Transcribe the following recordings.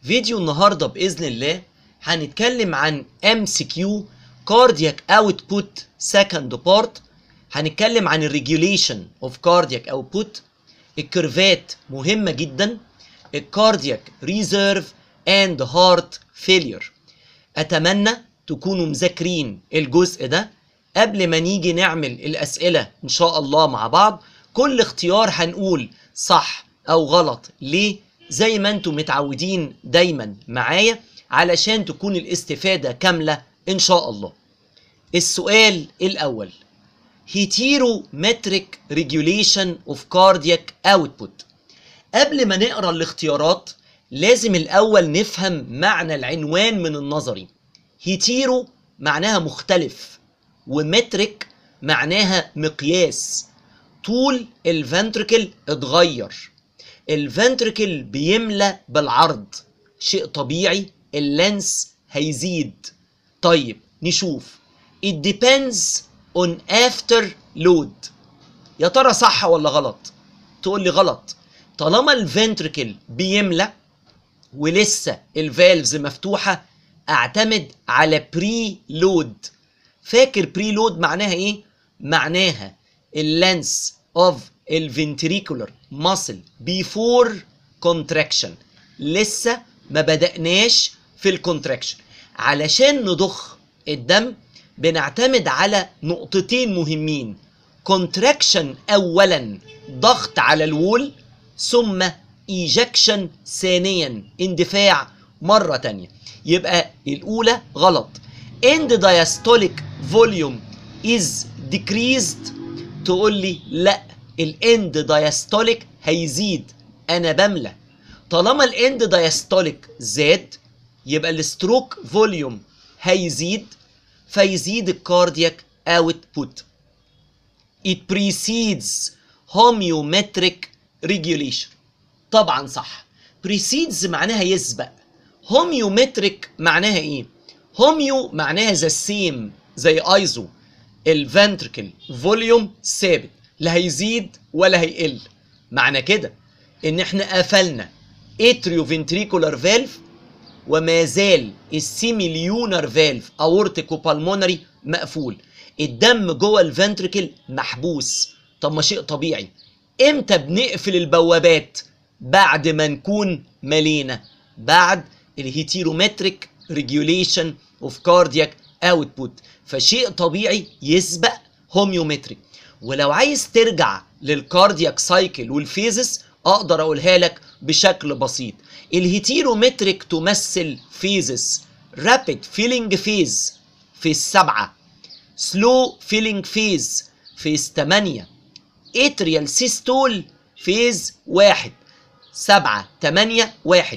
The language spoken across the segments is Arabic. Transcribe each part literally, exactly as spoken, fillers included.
فيديو النهارده باذن الله هنتكلم عن ام سي كيو كاردياك اوتبوت سكند بارت. هنتكلم عن الريجوليشن اوف كاردياك اوتبوت، الكيرفات مهمه جدا، الكاردياك ريزيرف اند هارت فيلير. اتمنى تكونوا مذاكرين الجزء ده قبل ما نيجي نعمل الاسئله ان شاء الله مع بعض. كل اختيار هنقول صح او غلط ليه، زي ما انتم متعودين دايما معايا، علشان تكون الاستفادة كاملة ان شاء الله. السؤال الاول: هيتيرومتريك ريجوليشن اوف كاردياك اوتبوت. قبل ما نقرا الاختيارات لازم الاول نفهم معنى العنوان من النظري. هيتيرو معناها مختلف، ومتريك معناها مقياس. طول الفنتركل اتغير، الفنتركل بيملى بالعرض، شيء طبيعي اللينس هيزيد. طيب نشوف. It depends on after load. يا ترى صح ولا غلط؟ تقول لي غلط. طالما الفنتركل بيملى ولسه الفالفز مفتوحة اعتمد على بري لود. فاكر بري لود معناها ايه؟ معناها اللينس اوف الفنتريكولر ماسل بيفور كونتراكشن. لسه ما بدأناش في الكونتراكشن. علشان نضخ الدم بنعتمد على نقطتين مهمين: كونتراكشن اولا، ضغط على الوول، ثم ايجكشن ثانيا، اندفاع مرة تانية. يبقى الاولى غلط. end diastolic volume is decreased. تقول لي لا، الاند دايستوليك هيزيد، انا بملى. طالما الاند دايستوليك زاد يبقى الستروك فوليوم هيزيد، فيزيد الكاردياك اوتبوت. it precedes homeometric regulation. طبعا صح. precedes معناها يسبق. homeometric معناها ايه؟ هوميو معناها ذا سيم، زي ايزو. الفنتركل فوليوم ثابت، لا هيزيد ولا هيقل. معنى كده ان احنا قفلنا اتريو فنتريكولار فالف وما زال السيميليونر فالف اورتيك وبالمونري مقفول. الدم جوه الفنتركل محبوس. طب ما شيء طبيعي. امتى بنقفل البوابات؟ بعد ما نكون ملينا، بعد الهيتيرومتريك ريجوليشن اوف كاردياك اوتبوت. فشيء طبيعي يسبق هوميومتريك. ولو عايز ترجع للكاردياك سايكل والفيزس اقدر اقولها لك بشكل بسيط. الهيتيرومتريك تمثل فيزس: رابيد فيلينج فيز في السبعة، سلو فيلينج فيز في الثمانية، اتريال سيستول فيز واحد، سبعة تمانية واحد.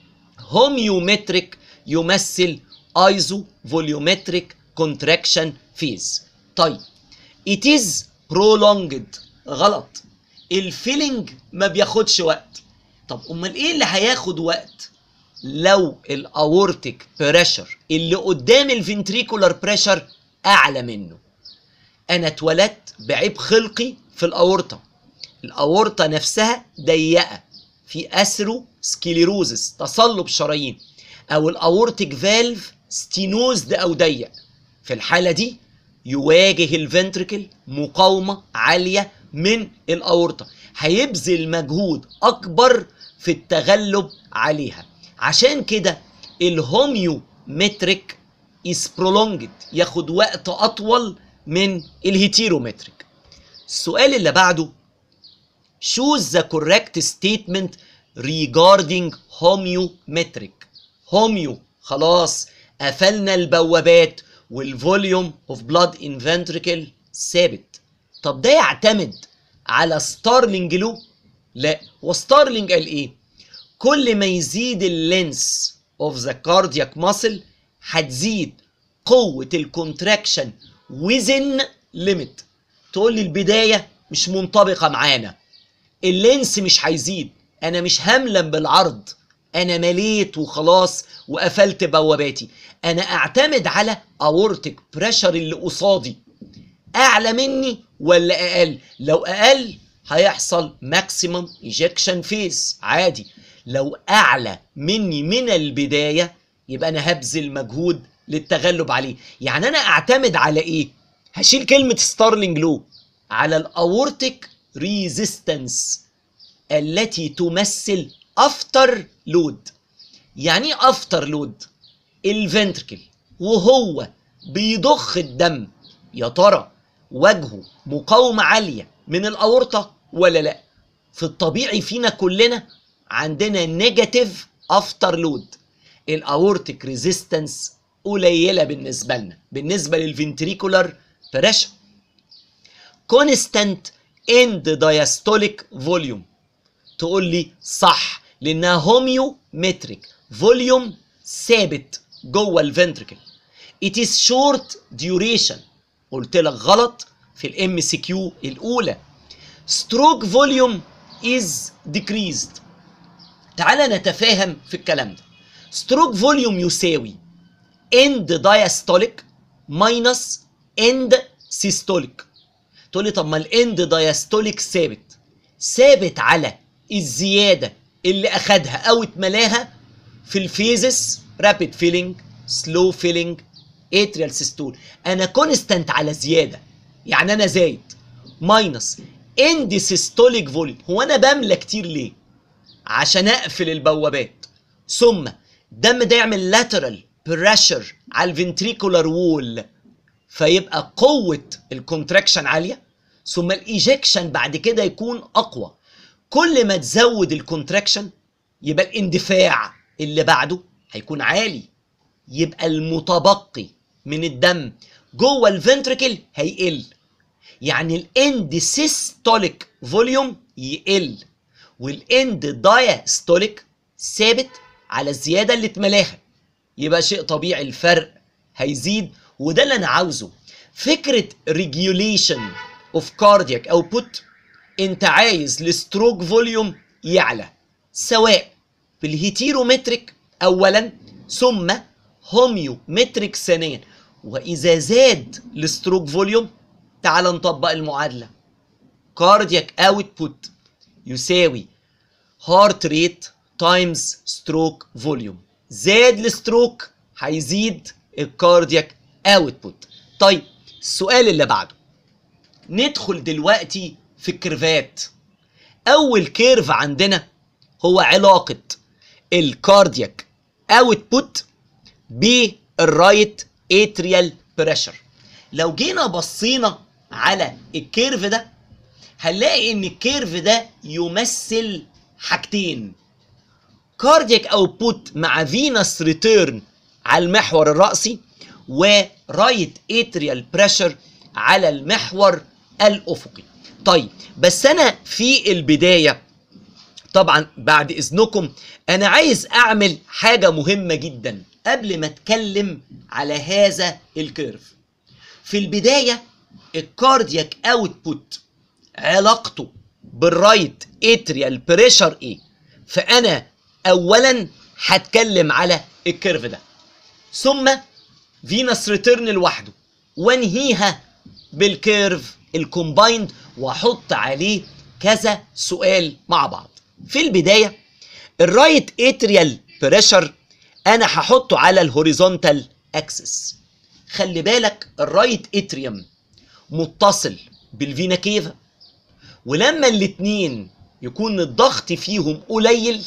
هوميومتريك يمثل ايزو فوليومتريك كونتراكشن فيز. طيب it is prolonged. غلط. الفيلينج ما بياخدش وقت. طب امال ايه اللي هياخد وقت؟ لو الاورتيك بريشر اللي قدام الفنتريكولار بريشر اعلى منه. انا اتولدت بعيب خلقي في الاورطه، الاورطه نفسها ضيقه، في اثرو سكليروزس، تصلب شرايين، او الاورتيك فالف ستينوزد او ضيق. في الحاله دي يواجه الفنتركل مقاومه عاليه من الاورطه، هيبذل مجهود اكبر في التغلب عليها. عشان كده الهوميومتريك is prolonged، ياخد وقت اطول من الهيتيرومتريك. السؤال اللي بعده: choose the correct statement regarding homeometric. هوميو خلاص قفلنا البوابات والفوليوم اوف بلاد ان فنتريكل ثابت. طب ده يعتمد على ستارلينج لو؟ لا. وستارلينج قال ايه؟ كل ما يزيد اللينس اوف ذا كاردياك ماسل هتزيد قوة الكونتراكشن within limit. تقول لي البداية مش منطبقة معانا، اللينس مش هيزيد، انا مش هملم بالعرض، انا مليت وخلاص وقفلت بواباتي. انا اعتمد على اورتيك بريشر اللي قصادي اعلى مني ولا اقل. لو اقل هيحصل ماكسيمم ايجكشن فيز عادي، لو اعلى مني من البدايه يبقى انا هبذل مجهود للتغلب عليه. يعني انا اعتمد على ايه؟ هشيل كلمه ستارلينج لو، على الاورتيك ريزيستنس التي تمثل افتر لود. يعني ايه افتر لود؟ الفنتركل وهو بيضخ الدم يا ترى وجهه مقاومه عاليه من الاورطه ولا لا؟ في الطبيعي فينا كلنا عندنا نيجاتيف افتر لود، الاورتيك ريزيستنس قليله بالنسبه لنا بالنسبه للفنتريكولار بريشر. كونستانت اند دايستوليك فوليوم، تقول لي صح لانها هوميومتريك، فوليوم ثابت جوه الفنتركل. it is short duration، قلت لك غلط في الام سي كيو الاولى. stroke volume is decreased. تعالى نتفاهم في الكلام ده. stroke volume يساوي end diastolic minus end systolic. تقول لي طب ما الاند دايستوليك ثابت، ثابت على الزياده اللي اخدها او اتملاها في الفيزس، رابيد فيلينج، سلو فيلينج، اتريال سيستول. انا كونستانت على زياده، يعني انا زايد. ماينس اند سيستوليك فوليوم، هو انا بملى كتير ليه؟ عشان اقفل البوابات. ثم الدم ده يعمل لاترال بريشر على الفنتريكولار وول، فيبقى قوه الكونتراكشن عاليه، ثم الايجكشن بعد كده يكون اقوى. كل ما تزود الكونتراكشن يبقى الاندفاع اللي بعده هيكون عالي، يبقى المتبقي من الدم جوه الفنتركل هيقل. يعني الاند سيستوليك فوليوم يقل، والاند دايستوليك ثابت على الزياده اللي اتملاها. يبقى شيء طبيعي الفرق هيزيد، وده اللي انا عاوزه. فكره ريجوليشن اوف كاردياك اوتبوت، انت عايز الستروك فوليوم يعلى سواء بالهيتيرومتريك اولا ثم هوميومتريك ثانيا. واذا زاد الستروك فوليوم تعال نطبق المعادله. كاردياك اوتبوت يساوي هارت ريت تايمز ستروك فوليوم. زاد الستروك هيزيد الكاردياك اوتبوت. طيب السؤال اللي بعده، ندخل دلوقتي في الكيرفات. اول كيرف عندنا هو علاقه الكاردياك اوتبوت بالرايت اتريال بريشر. لو جينا بصينا على الكيرف ده هنلاقي ان الكيرف ده يمثل حاجتين: كاردياك اوتبوت مع فينس ريتيرن على المحور الرأسي، ورايت اتريال بريشر على المحور الافقي. طيب بس انا في البدايه طبعا بعد اذنكم انا عايز اعمل حاجه مهمه جدا قبل ما اتكلم على هذا الكيرف. في البدايه الكاردياك اوتبوت علاقته بالرايت اتريال بريشر ايه؟ فانا اولا هتكلم على الكيرف ده، ثم فينس ريتيرن لوحده، وانهيها بالكيرف الكومبايند واحط عليه كذا سؤال مع بعض. في البدايه الرايت اتريال بريشر انا هحطه على الهوريزونتال اكسس. خلي بالك الرايت اتريوم متصل بالفينا كيفا، ولما الاتنين يكون الضغط فيهم قليل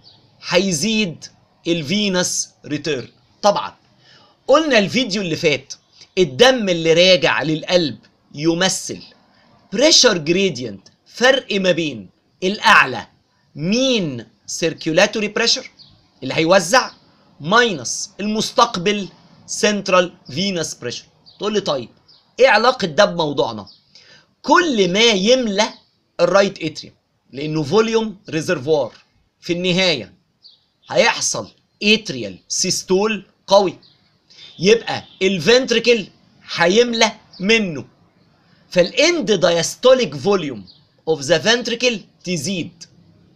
هيزيد الفينس ريتيرن. طبعا قلنا الفيديو اللي فات الدم اللي راجع للقلب يمثل بريشر جريدينت، فرق ما بين الاعلى مين سيركيولاتوري بريشر اللي هيوزع ماينس المستقبل سنترال فينس بريشر. تقول لي طيب ايه علاقه ده بموضوعنا؟ كل ما يملى الرايت اتريوم لانه فوليوم ريزرفوار، في النهايه هيحصل اتريال سيستول قوي، يبقى الفنتريكل هيملى منه، فالاند دايستوليك فوليوم اوف ذا فنتريكل تزيد،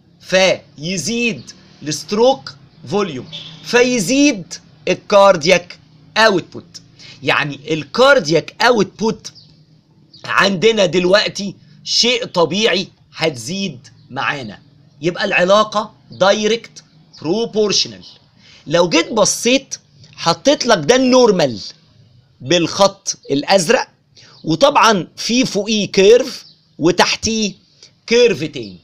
فيزيد الستروك فوليوم، فيزيد الكاردياك اوتبوت. يعني الكاردياك اوتبوت عندنا دلوقتي شيء طبيعي هتزيد معانا. يبقى العلاقة دايركت بروبورشنال. لو جيت بصيت حطيت لك ده النورمال بالخط الازرق، وطبعا في فوقيه كيرف وتحتيه كيرف تاني.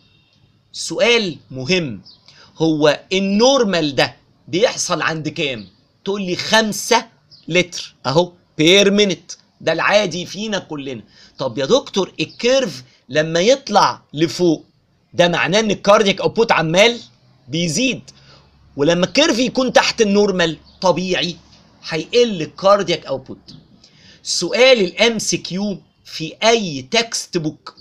سؤال مهم، هو النورمال ده بيحصل عند كام؟ تقول لي خمسة لتر اهو بير مينت، ده العادي فينا كلنا. طب يا دكتور الكيرف لما يطلع لفوق ده معناه ان الكاردياك اوتبوت عمال بيزيد، ولما الكيرف يكون تحت النورمال طبيعي هيقل الكاردياك اوتبوت. سؤال الام سي كيو في اي تكست بوك،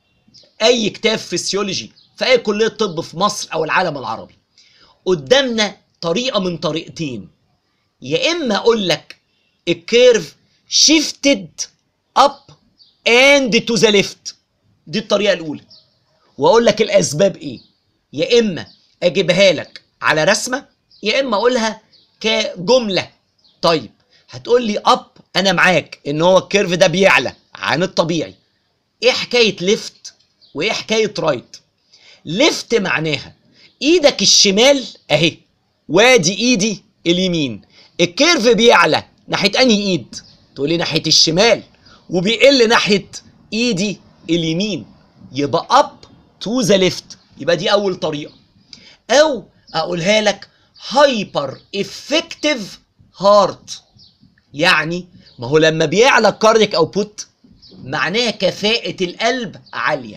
اي كتاب فيسيولوجي في اي كليه طب في مصر او العالم العربي، قدامنا طريقه من طريقتين. يا اما اقول لك الكيرف شيفتد اب اند تو ذا ليفت، دي الطريقه الاولى، واقول لك الاسباب ايه. يا اما اجيبها لك على رسمه، يا اما اقولها كجمله. طيب هتقول لي اب، انا معاك ان هو الكيرف ده بيعلى عن الطبيعي. ايه حكايه ليفت وايه حكايه رايت؟ ليفت معناها ايدك الشمال اهي، وادي ايدي اليمين، الكيرف بيعلى ناحيه انهي ايد؟ تقول لي ناحيه الشمال، وبيقل ناحيه ايدي اليمين، يبقى اب تو ذا ليفت. يبقى دي اول طريقه. او اقولها لك هايبر افكتيف هارت، يعني ما هو لما بيعلى الكاردياك اوتبوت معناه كفاءة القلب عالية.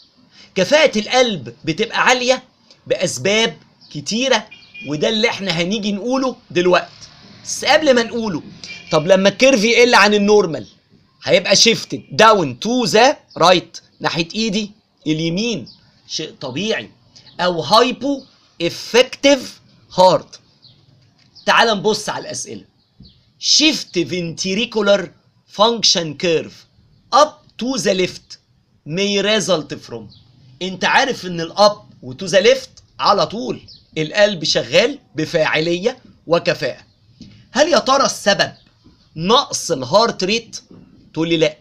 كفاءة القلب بتبقى عالية بأسباب كتيرة، وده اللي احنا هنيجي نقوله دلوقتي. بس قبل ما نقوله، طب لما الكيرف يقل عن النورمال هيبقى شيفتد داون تو ذا رايت، ناحية ايدي اليمين، شيء طبيعي. او هايبو افكتيف هارت. تعال نبص على الأسئلة. shift ventricular function curve up to the left may result from. انت عارف ان الاب وتو ذا ليفت على طول القلب شغال بفاعليه وكفاءه. هل يا ترى السبب نقص الهارت ريت؟ تقول لي لا،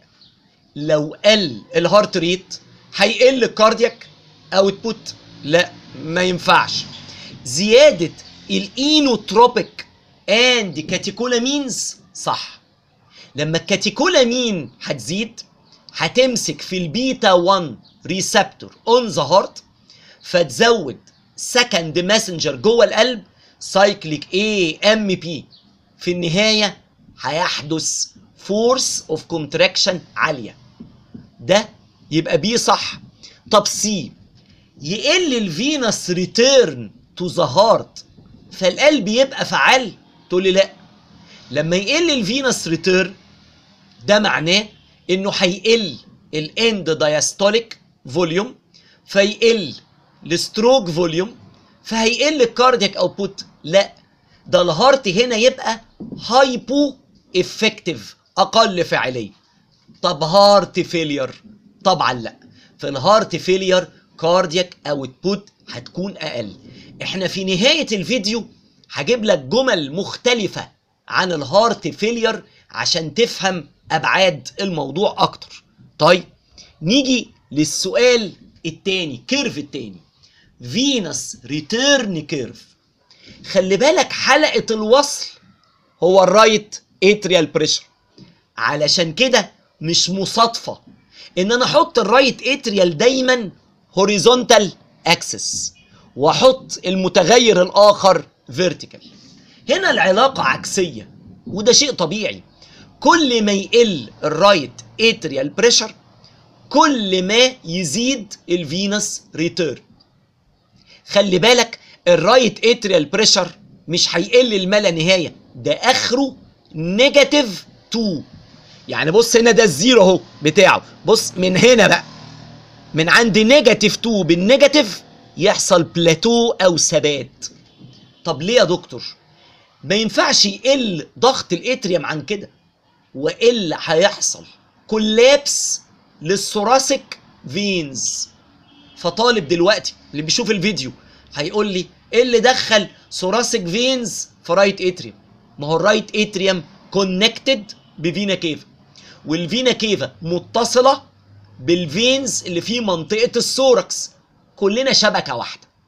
لو قل الهارت ريت هيقل الكاردياك اوتبوت؟ لا ما ينفعش. زياده الاينوتروبيك اند كاتيكولامينز صح. لما الكاتيكولامين هتزيد هتمسك في البيتا واحد ريسبتور اون ذا هارت، فتزود سكند ماسنجر جوه القلب سايكليك اي ام بي. في النهايه هيحدث فورس اوف كونتراكشن عاليه. ده يبقى بي صح. طب سي، يقل الفينس ريتيرن تو ذا هارت فالقلب يبقى فعال؟ تقول لي لا، لما يقل الفينس ريتيرن ده معناه انه هيقل الاند دايستوليك فوليوم، فيقل الستروك فوليوم، فهيقل الكاردياك اوتبوت. لا، ده الهارت هنا يبقى هايبو افكتيف، اقل فاعليه. طب هارت فيلير؟ طبعا لا، في الهارت فيلير كاردياك اوتبوت هتكون اقل. احنا في نهايه الفيديو هجيب لك جمل مختلفه عن الهارت فيلير عشان تفهم ابعاد الموضوع اكتر. طيب نيجي للسؤال التاني، كيرف التاني، فينس ريتيرن كيرف. خلي بالك حلقه الوصل هو الرايت اتريال بريشر، علشان كده مش مصادفه ان انا احط الرايت اتريال دايما هوريزونتال اكسس واحط المتغير الاخر فيرتيكال. هنا العلاقه عكسيه، وده شيء طبيعي. كل ما يقل الرايت اتريال بريشر كل ما يزيد الفينس ريتيرن. خلي بالك الرايت اتريال بريشر مش هيقل الملا نهايه، ده اخره نيجاتيف اتنين. يعني بص هنا ده الزيرو اهو بتاعه، بص من هنا بقى من عند نيجاتيف اتنين بالنيجاتيف يحصل بلاتو او ثبات. طب ليه يا دكتور؟ ما ينفعش يقل ضغط الاتريوم عن كده، والا هيحصل كولابس للثوراسيك فينز. فطالب دلوقتي اللي بيشوف الفيديو هيقول لي ايه اللي دخل ثوراسيك فينز في رايت اتريوم؟ ما هو الرايت اتريوم كونكتد بفينا كيفا، والفينا كيفا متصله بالفينز اللي في منطقه الثوركس، كلنا شبكه واحده.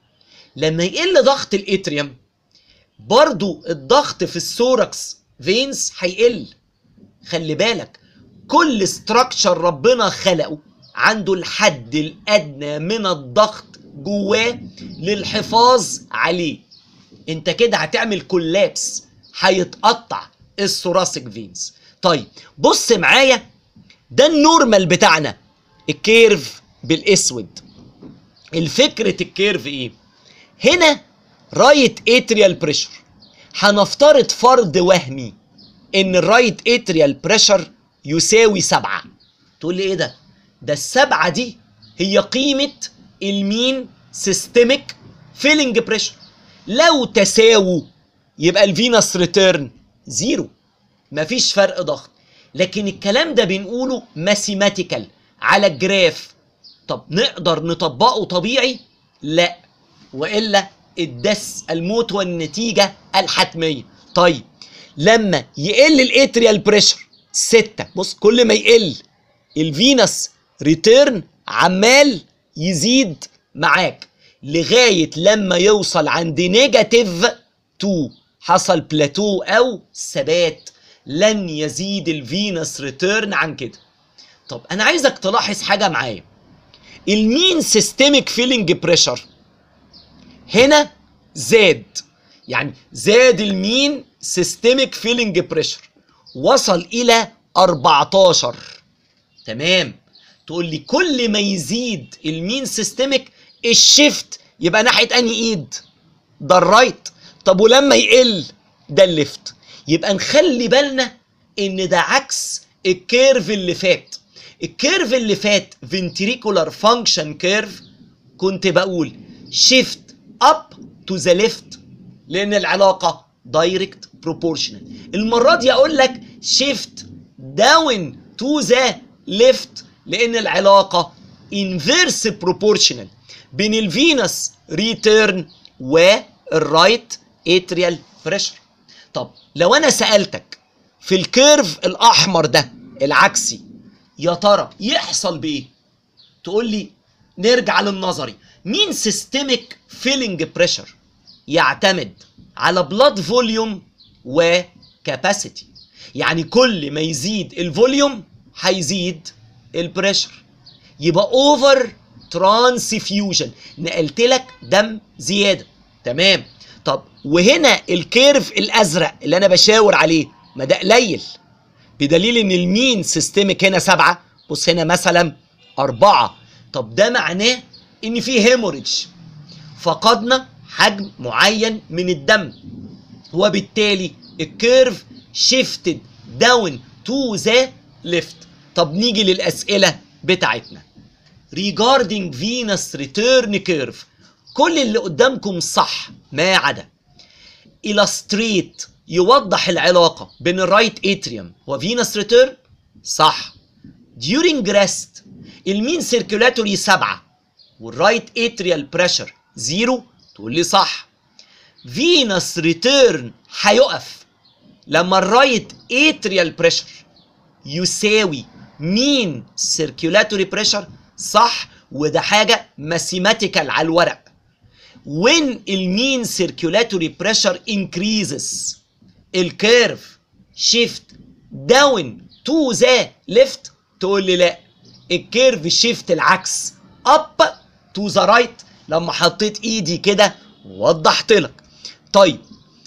لما يقل ضغط الاتريوم برضو الضغط في الثوركس فينز هيقل. خلي بالك كل استراكشر ربنا خلقه عنده الحد الادنى من الضغط جواه للحفاظ عليه. انت كده هتعمل كولابس، هيتقطع الثوراسيك فينز. طيب بص معايا، ده النورمال بتاعنا الكيرف بالاسود. الفكرة الكيرف ايه؟ هنا رايت اتريال بريشر، هنفترض فرض وهمي ان الرايت اتريال بريشر يساوي سبعة. تقول لي ايه ده؟ ده السبعة دي هي قيمة المين سيستميك فيلنج بريشر. لو تساووا يبقى الفينس ريتيرن زيرو، مفيش فرق ضغط. لكن الكلام ده بنقوله ماثيماتيكال على الجراف. طب نقدر نطبقه طبيعي؟ لا، والا الدس الموت والنتيجه الحتميه. طيب لما يقل الاتريال بريشر ستة، بص كل ما يقل الفينس ريتيرن عمال يزيد معاك لغايه لما يوصل عند نيجاتيف اتنين، حصل بلاتو او ثبات، لن يزيد الفينس ريتيرن عن كده. طب انا عايزك تلاحظ حاجه معايا، المين سيستميك فيلنج بريشر هنا زاد، يعني زاد المين سيستميك فيلنج بريشر وصل الى اربعتاشر. تمام. تقول لي كل ما يزيد المين سيستميك الشيفت يبقى ناحيه انهي ايد؟ ده الرايت. طب ولما يقل ده الليفت. يبقى نخلي بالنا ان ده عكس الكيرف اللي فات. الكيرف اللي فات ventricular function curve كنت بقول shift up to the left لان العلاقه direct proportional. المره دي اقول لك shift down to the left لان العلاقه inverse proportional بين الفينس ريتيرن والرايت اتريال بريشر. طب لو انا سالتك في الكيرف الاحمر ده العكسي يا ترى يحصل بايه؟ تقول لي نرجع للنظري. مين سيستميك فيلنج بريشر يعتمد على بلاد فوليوم وكاباسيتي، يعني كل ما يزيد الفوليوم هيزيد البريشر، يبقى اوفر ترانسفيوجن، نقلت لك دم زياده. تمام. طب وهنا الكيرف الازرق اللي انا بشاور عليه ما ده قليل، بدليل ان المين سيستميك هنا سبعة، بص هنا مثلا أربعة. طب ده معناه ان في هيموريدج، فقدنا حجم معين من الدم، وبالتالي الكيرف شيفتد داون تو ذا ليفت. طب نيجي للاسئله بتاعتنا regarding venous return curve. كل اللي قدامكم صح ما عدا illustrate يوضح العلاقة بين الرايت اتريوم وفينس ريتيرن. صح. during rest المين سيركولاتوري سبعة والرايت اتريال بريشر زيرو، تقول لي صح. فينس ريتيرن هيقف لما الرايت اتريال بريشر يساوي مين سيركولاتوري بريشر. صح، وده حاجة ماثيماتيكال على الورق. when المين circulatory pressure increases الكيرف shift down to the left، تقول لي لا الكيرف shift العكس up to the right لما حطيت ايدي كده ووضحت لك. طيب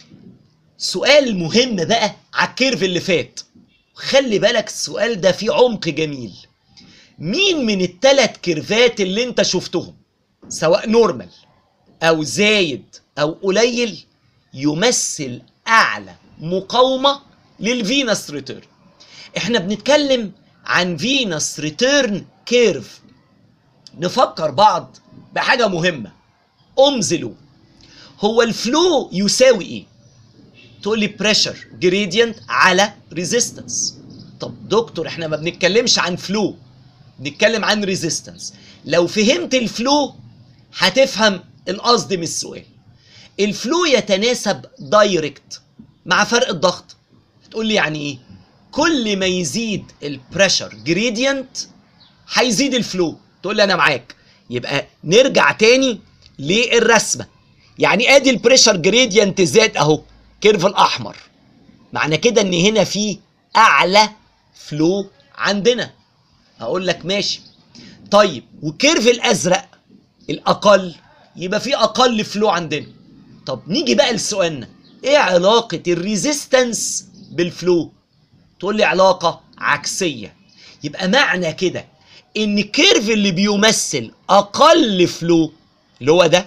سؤال مهم بقى على الكيرف اللي فات، خلي بالك السؤال ده فيه عمق جميل. مين من الثلاث كيرفات اللي انت شفتهم سواء نورمال او زايد او قليل يمثل اعلى مقاومه للفينس ريتيرن؟ احنا بنتكلم عن فينس ريتيرن كيرف. نفكر بعض بحاجه مهمه، امزلوا هو الفلو يساوي ايه؟ تقول لي بريشر جريدينت على ريزيستنس. طب دكتور احنا ما بنتكلمش عن فلو، بنتكلم عن ريزيستنس. لو فهمت الفلو هتفهم القصد من السؤال. الفلو يتناسب دايركت مع فرق الضغط. تقول لي يعني ايه؟ كل ما يزيد البريشر جريدينت هيزيد الفلو. تقول لي انا معاك. يبقى نرجع تاني للرسمه. يعني ادي البريشر جريدينت زاد اهو، كيرف الاحمر، معنى كده ان هنا في اعلى فلو عندنا. هقول لك ماشي، طيب وكيرف الازرق الاقل، يبقى في اقل فلو عندنا. طب نيجي بقى لسؤالنا، ايه علاقه الريزيستنس بالفلو؟ تقول لي علاقه عكسيه. يبقى معنى كده ان الكيرف اللي بيمثل اقل فلو اللي هو ده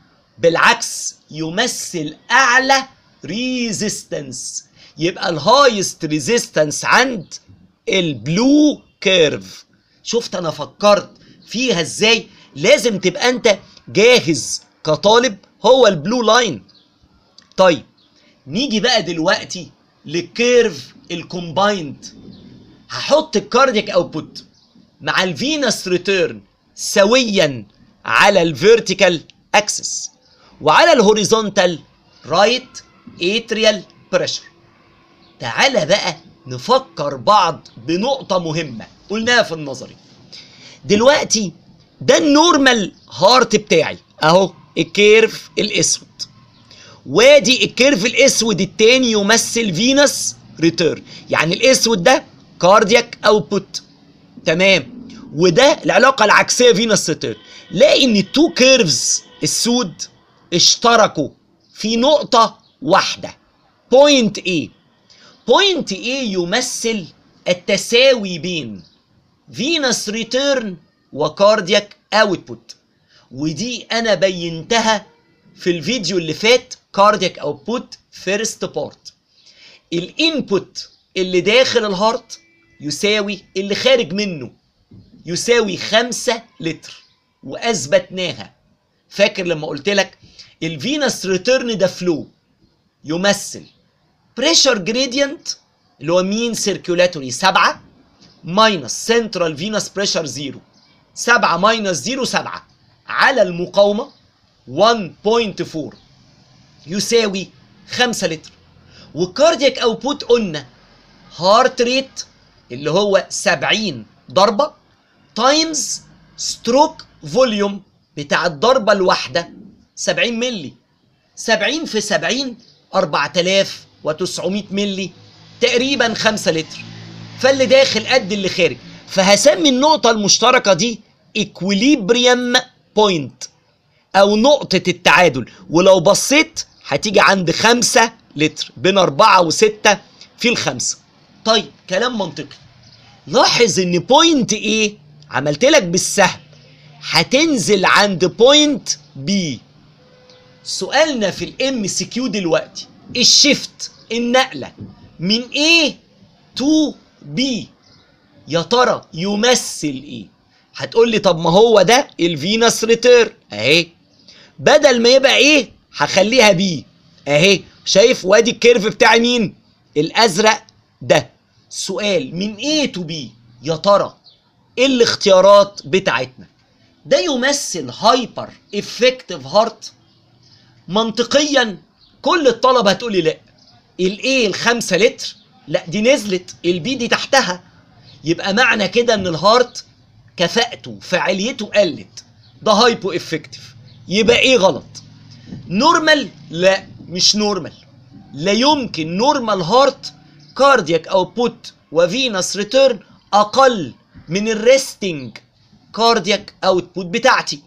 بالعكس يمثل اعلى ريزيستنس. يبقى الهايست ريزيستنس عند البلو كيرف. شفت انا فكرت فيها ازاي؟ لازم تبقى انت جاهز كطالب، هو البلو لاين. طيب نيجي بقى دلوقتي للكيرف الكومبايند. هحط الكاردياك اوتبوت مع الفينس ريتيرن سويا على الفيرتيكال اكسس وعلى الهوريزونتال رايت اتريال بريشر. تعالى بقى نفكر بعض بنقطة مهمة قلناها في النظري. دلوقتي ده النورمال هارت بتاعي اهو، الكيرف الاسود، وادي الكيرف الاسود التاني يمثل فينس ريتيرن، يعني الاسود ده كاردياك اوتبوت، تمام، وده العلاقه العكسيه فينس ريتيرن. لاقي ان التو كيرفز السود اشتركوا في نقطه واحده، بوينت A. بوينت A يمثل التساوي بين فينس ريتيرن وكاردياك اوتبوت، ودي انا بينتها في الفيديو اللي فات، كاردياك اوتبوت فيرست بارت. الانبوت اللي داخل الهارت يساوي اللي خارج منه، يساوي خمسة لتر، واثبتناها. فاكر لما قلت لك الفينس ريتيرن ده فلو يمثل بريشر جريدينت اللي هو مين سيركيولاتوري سبعة ماينس سنترال فينس بريشر زيرو، سبعة ماينس زيرو سبعة، على المقاومة واحد فاصلة أربعة يساوي خمسة لتر. والكاردياك اوتبوت قلنا هارت ريت اللي هو سبعين ضربة تايمز ستروك فوليوم بتاع الضربة الواحدة سبعين ملي، سبعين في سبعين أربعة آلاف وتسعمية ملي، تقريبا خمسة لتر. فاللي داخل قد اللي خارج، فهسمي النقطة المشتركة دي equilibrium point او نقطة التعادل. ولو بصيت هتيجي عند خمسة لتر، بين أربعة وستة في الخمسة. طيب كلام منطقي. لاحظ ان بوينت A عملت لك بالسهم هتنزل عند بوينت B. سؤالنا في الام سي كيو دلوقتي الشيفت، النقلة من A to B يا ترى يمثل ايه؟ هتقول لي طب ما هو ده الفينس ريتيرن اهي، بدل ما يبقى ايه هخليها بي اهي، شايف؟ وادي الكيرف بتاع مين؟ الازرق ده. سؤال من A to B يا ترى ايه الاختيارات بتاعتنا؟ ده يمثل هايبر افكتيف هارت؟ منطقيا كل الطلبه هتقول لي لا. الايه الخمسة لتر لا دي نزلت، البي دي تحتها، يبقى معنى كده ان الهارت كفاءته فعاليته قلت، ده هايبو افكتيف. يبقى ايه غلط؟ نورمال؟ لا مش نورمال، لا يمكن نورمال هارت كاردياك اوتبوت وفينس ريتيرن اقل من الريستنج كاردياك اوتبوت بتاعتي.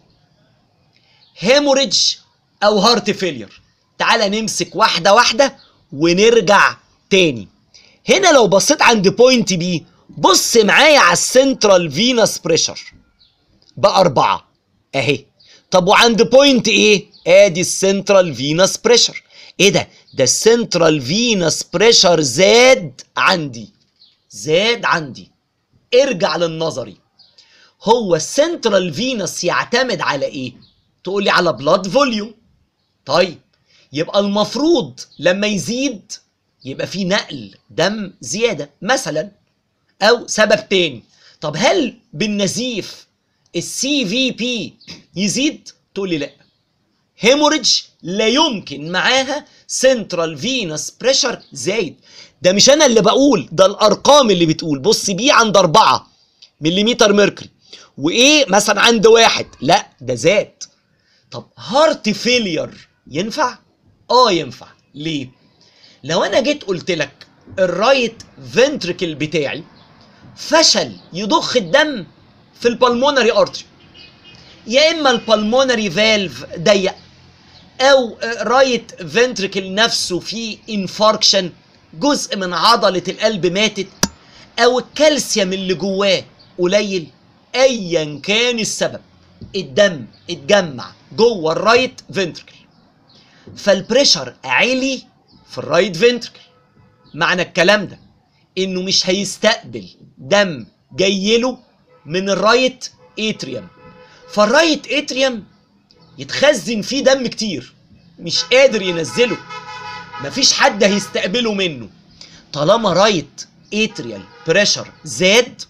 هيموريدج او هارت فيلير، تعالى نمسك واحده واحده ونرجع تاني. هنا لو بصيت عند بوينت بي، بص معايا على السنترال فينس بريشر بقى أربعة أهي. طب وعند بوينت إيه؟ آدي السنترال فينس بريشر. إيه ده؟ ده السنترال فينس بريشر زاد عندي، زاد عندي. ارجع للنظري. هو السنترال فينس يعتمد على إيه؟ تقولي على بلاد فوليوم. طيب يبقى المفروض لما يزيد يبقى في نقل دم زيادة مثلا، أو سبب تاني. طب هل بالنزيف السي في بي يزيد؟ تقولي لا. هيموريدج لا يمكن معاها سنترال فينس بريشر زايد. ده مش أنا اللي بقول، ده الأرقام اللي بتقول. بص بي عند أربعة مليمتر ميركوري، وإيه مثلا عند واحد، لا ده زاد. طب هارت فيلير ينفع؟ اه ينفع. ليه؟ لو انا جيت قلت لك الرايت فنتريكل بتاعي فشل يضخ الدم في البلمونري ارتري، يا اما البلمونري فالف ضيق، او رايت فنتريكل نفسه فيه انفاركشن، جزء من عضله القلب ماتت، او الكالسيوم اللي جواه قليل، ايا كان السبب الدم اتجمع جوه الرايت فنتريكل فالبريشر عالي في الرايت فنتريكل. معنى الكلام ده انه مش هيستقبل دم جايله من الرايت اتريوم، فالرايت اتريوم يتخزن فيه دم كتير مش قادر ينزله، مفيش حد هيستقبله منه. طالما رايت اتريال بريشر زاد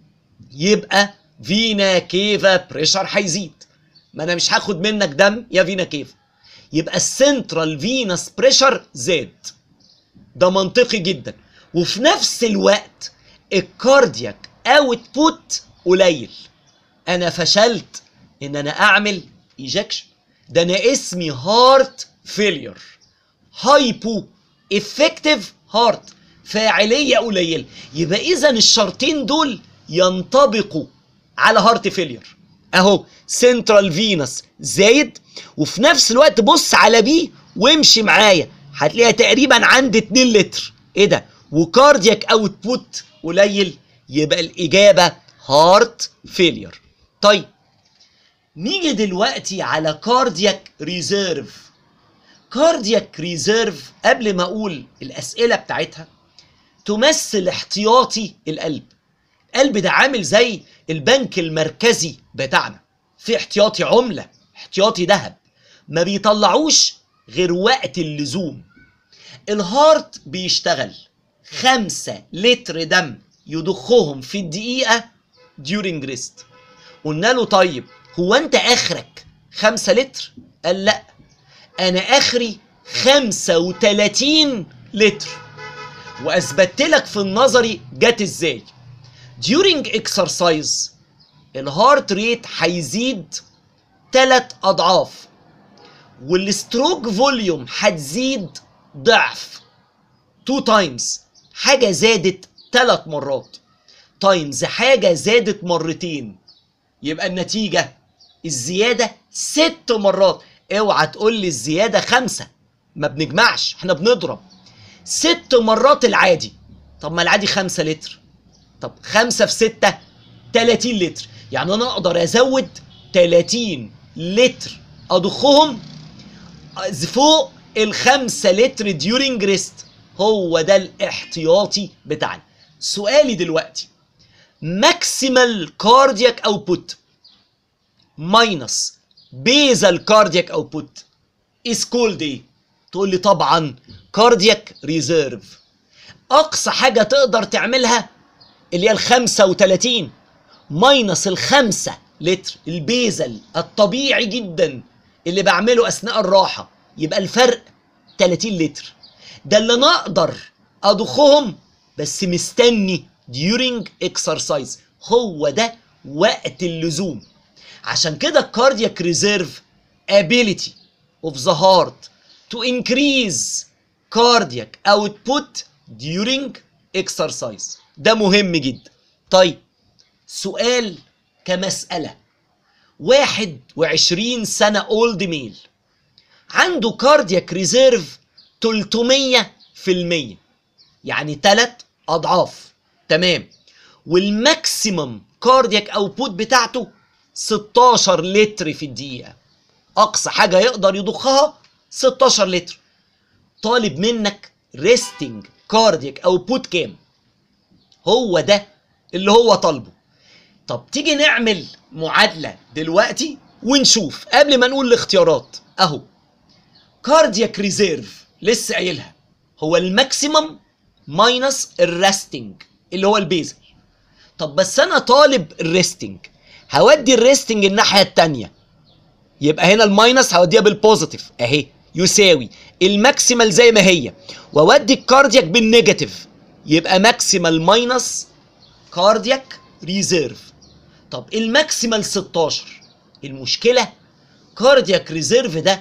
يبقى فينا كيفا بريشر هيزيد، ما انا مش هاخد منك دم يا فينا كيفا، يبقى السنترال فينس بريشر زاد. ده منطقي جدا. وفي نفس الوقت الكاردياك اوتبوت قليل، انا فشلت ان انا اعمل ايجكشن، ده انا اسمي هارت فيلير، هايبو افكتيف هارت، فاعليه قليله. يبقى اذا الشرطين دول ينطبقوا على هارت فيلير. اهو سنترال فينس زايد، وفي نفس الوقت بص على بي وامشي معايا هتلاقيها تقريبا عند اتنين لتر. ايه ده؟ وكاردياك اوتبوت قليل، يبقى الاجابه هارت فيلير. طيب نيجي دلوقتي على كاردياك ريزيرف. كاردياك ريزيرف قبل ما اقول الاسئله بتاعتها تمثل احتياطي القلب. القلب ده عامل زي البنك المركزي بتاعنا، في احتياطي عمله، احتياطي ذهب، ما بيطلعوش غير وقت اللزوم. الهارت بيشتغل خمسة لتر دم يضخهم في الدقيقه during rest. قلنا له طيب هو انت اخرك خمسة لتر؟ قال لا، انا اخري خمسة وتلاتين لتر. واثبتت لك في النظري جت ازاي. during exercise الهارت ريت هيزيد تلات اضعاف، والستروك فوليوم هتزيد ضعف، تو تايمز، حاجه زادت تلات مرات تايمز حاجه زادت مرتين، يبقى النتيجه الزياده ست مرات. اوعى تقول لي الزياده خمسه، ما بنجمعش احنا بنضرب. ست مرات العادي، طب ما العادي خمسة لتر، طب خمسة في ستة تلاتين لتر، يعني انا اقدر ازود تلاتين لتر اضخهم فوق الخمسة لتر ديورنج ريست. هو ده الاحتياطي بتاعنا. سؤالي دلوقتي ماكسيمال كاردياك اوتبوت ماينس بيزال كاردياك اوتبوت از كولد ايه؟ تقول لي طبعا كاردياك ريزيرف. اقصى حاجه تقدر تعملها اللي هي ال خمسة وتلاتين ماينس ال خمسة لتر البيزل الطبيعي جدا اللي بعمله اثناء الراحه، يبقى الفرق تلاتين لتر. ده اللي انا اقدر اضخهم بس مستني during exercise، هو ده وقت اللزوم. عشان كده الكاردياك ريزيرف ability of the heart to increase cardiac output during exercise، ده مهم جدا. طيب سؤال كمسألة، واحد وعشرين سنة اولد ميل عنده كاردياك ريزيرف تلتمية في المية، يعني تلات اضعاف، تمام، والماكسيمم كاردياك اوتبوت بتاعته ستاشر لتر في الدقيقة، اقصى حاجة يقدر يضخها ستاشر لتر. طالب منك ريستنج كاردياك اوتبوت كام؟ هو ده اللي هو طالبه. طب تيجي نعمل معادلة دلوقتي ونشوف قبل ما نقول الاختيارات. اهو كاردياك ريزيرف لسه قايلها هو الماكسيمم ماينس الريستنج اللي هو البيزل. طب بس انا طالب الريستنج، هودي الريستنج الناحية التانية، يبقى هنا الماينس هوديها بالبوزيتيف اهي، يساوي الماكسيمال زي ما هي، واودي الكاردياك بالنيجاتيف، يبقى ماكسيمال ماينس كاردياك ريزيرف. طب الماكسيمال ستاشر، المشكلة كاردياك ريزيرف ده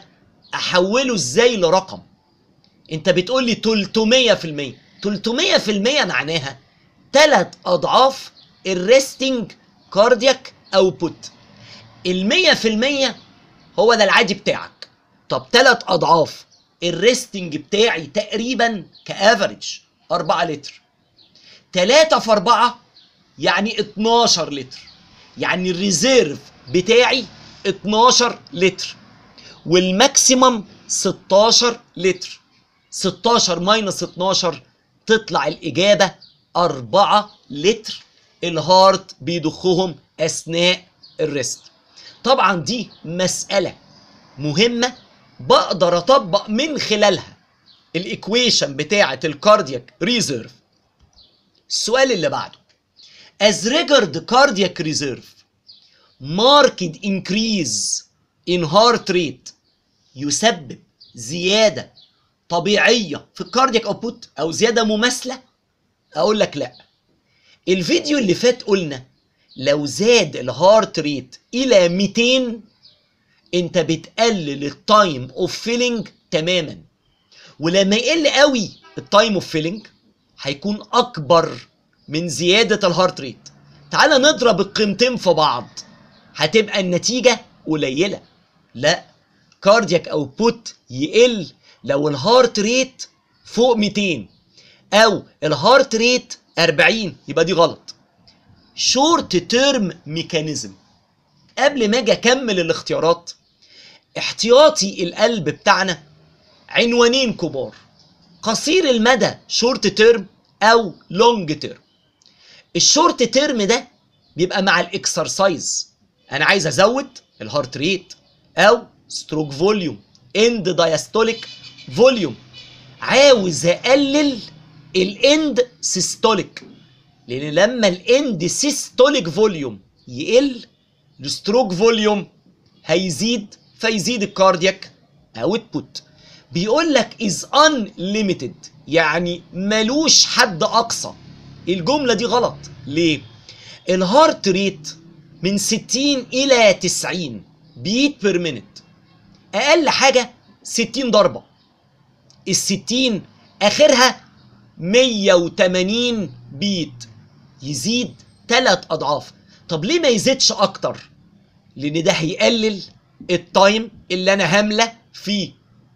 احوله ازاي لرقم؟ انت بتقول لي تلتمية في المية. تلتمية في المية معناها ثلاث اضعاف الريستنج كاردياك اوتبوت. ال مية في المية هو ده العادي بتاعك. طب ثلاث اضعاف الريستنج بتاعي تقريبا كافريج أربعة لتر. ثلاثة في أربعة يعني اتناشر لتر. يعني الريزيرف بتاعي اتناشر لتر والماكسيمم ستاشر لتر. ستاشر ماينس اتناشر تطلع الإجابة أربعة لتر الهارت بيضخهم أثناء الريست. طبعا دي مسألة مهمة بقدر أطبق من خلالها الإيكويشن بتاعة الكاردياك ريزيرف. السؤال اللي بعده: As regard cardiac reserve, marked increase in heart rate يسبب زيادة طبيعية في الكاردياك اوتبوت أو زيادة مماثلة؟ أقول لك لأ. الفيديو اللي فات قلنا لو زاد الهارت ريت إلى ميتين أنت بتقلل التايم اوف فيلينج تماما، ولما يقل قوي التايم اوف فيلينج هيكون أكبر من زيادة الهارت ريت. تعال نضرب القيمتين في بعض هتبقى النتيجة قليلة. لا، كاردياك اوتبوت يقل لو الهارت ريت فوق ميتين او الهارت ريت أربعين، يبقى دي غلط. شورت تيرم ميكانيزم. قبل ما اجي اكمل الاختيارات، احتياطي القلب بتاعنا عنوانين كبار: قصير المدى شورت تيرم او لونج تيرم. الشورت تيرم ده بيبقى مع الاكسرسايز، انا عايز ازود الهارت ريت او ستروك فوليوم اند دايستوليك فوليوم، عاوز اقلل الاند سيستوليك، لان لما الاند سيستوليك فوليوم يقل الستروك فوليوم هيزيد فيزيد الكاردياك اوتبوت. بيقول لك از unlimited يعني ملوش حد اقصى. الجمله دي غلط. ليه؟ الهارت ريت من ستين الى تسعين بيت بير مينت، اقل حاجه ستين ضربه. ال ستين اخرها مية وتمانين بيت، يزيد ثلاث اضعاف. طب ليه ما يزيدش اكتر؟ لان ده هيقلل التايم اللي انا هامله فيه.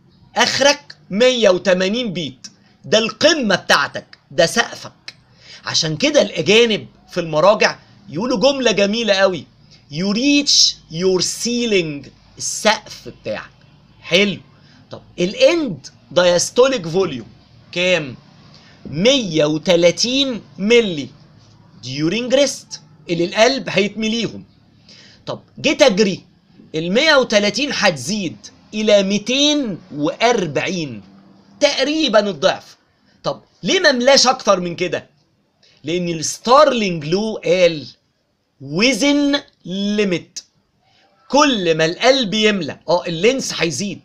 اخرك مية وتمانين بيت، ده القمه بتاعتك، ده سقفك. عشان كده الاجانب في المراجع يقولوا جمله جميله قوي: you reach your ceiling، السقف بتاعك. حلو. طب الاند دايستوليك فوليوم كام؟ مية وتلاتين ملي during rest اللي القلب هيتمليهم. طب جيت اجري ال مية وتلاتين هتزيد الى ميتين واربعين، تقريبا الضعف. طب ليه ما ملاش اكتر من كده؟ لان الستارلينج لو قال within limit. كل ما القلب يملى اه اللينس هيزيد،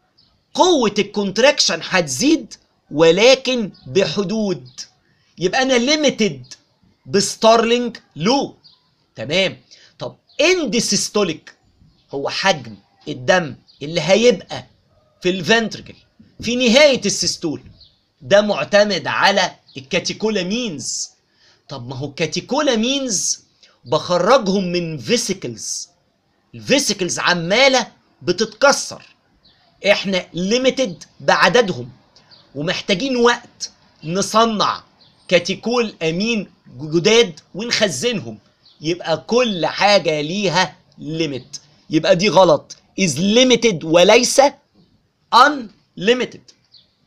قوة الكونتراكشن هتزيد ولكن بحدود. يبقى انا ليميتد بستارلينج لو. تمام. طب اند سيستوليك هو حجم الدم اللي هيبقى في الفنتركل في نهاية السيستول، ده معتمد على الكاتيكولامينز. طب ما هو الكاتيكولامينز بخرجهم من فيسيكلز، الفيسيكلز عمالة بتتكسر، احنا ليميتد بعددهم ومحتاجين وقت نصنع كاتيكول امين جداد ونخزنهم. يبقى كل حاجة ليها ليميت، يبقى دي غلط. is limited وليس unlimited.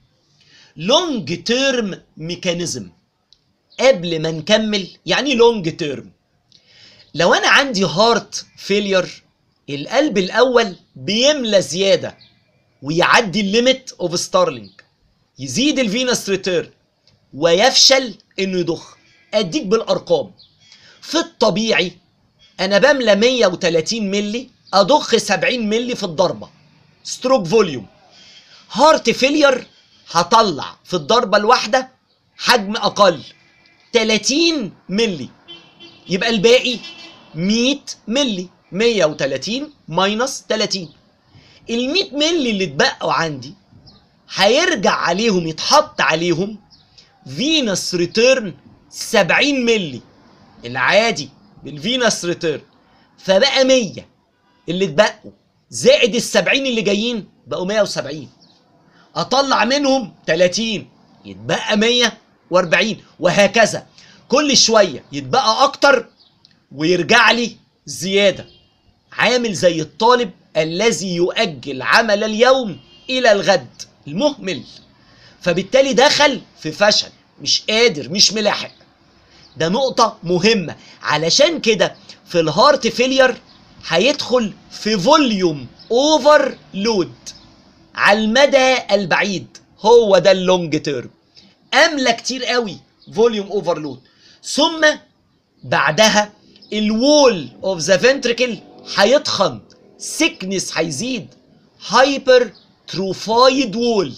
long term mechanism. قبل ما نكمل يعني لونج تيرم، لو انا عندي هارت فيلير القلب الاول بيملى زياده ويعدي الليميت اوف ستارلينج، يزيد الفينس ريتيرن ويفشل انه يضخ. اديك بالارقام. في الطبيعي انا بملى مية وتلاتين ملي، اضخ سبعين ملي في الضربه ستروك فوليوم. هارت فيلير هطلع في الضربه الواحده حجم اقل تلاتين ملي، يبقى الباقي مية ملي. مية وتلاتين ماينس تلاتين، ال مية مللي اللي اتبقوا عندي هيرجع عليهم يتحط عليهم فينس ريتيرن سبعين مللي العادي بالفينس ريتيرن، فبقى مية اللي اتبقوا زائد ال سبعين اللي جايين بقوا مية وسبعين. اطلع منهم تلاتين يتبقى مية واربعين، وهكذا كل شويه يتبقى اكتر ويرجع لي زياده، عامل زي الطالب الذي يؤجل عمل اليوم الى الغد المهمل، فبالتالي دخل في فشل، مش قادر، مش ملاحق. ده نقطه مهمه، علشان كده في الهارت فيلير هيدخل في فوليوم اوفر لود على المدى البعيد، هو ده اللونج تيرم، املى كتير قوي فوليوم اوفر لود، ثم بعدها الوول اوف ذا فنتريكل هيتخن، سيكنس هيزيد، هايبر تروفايد وول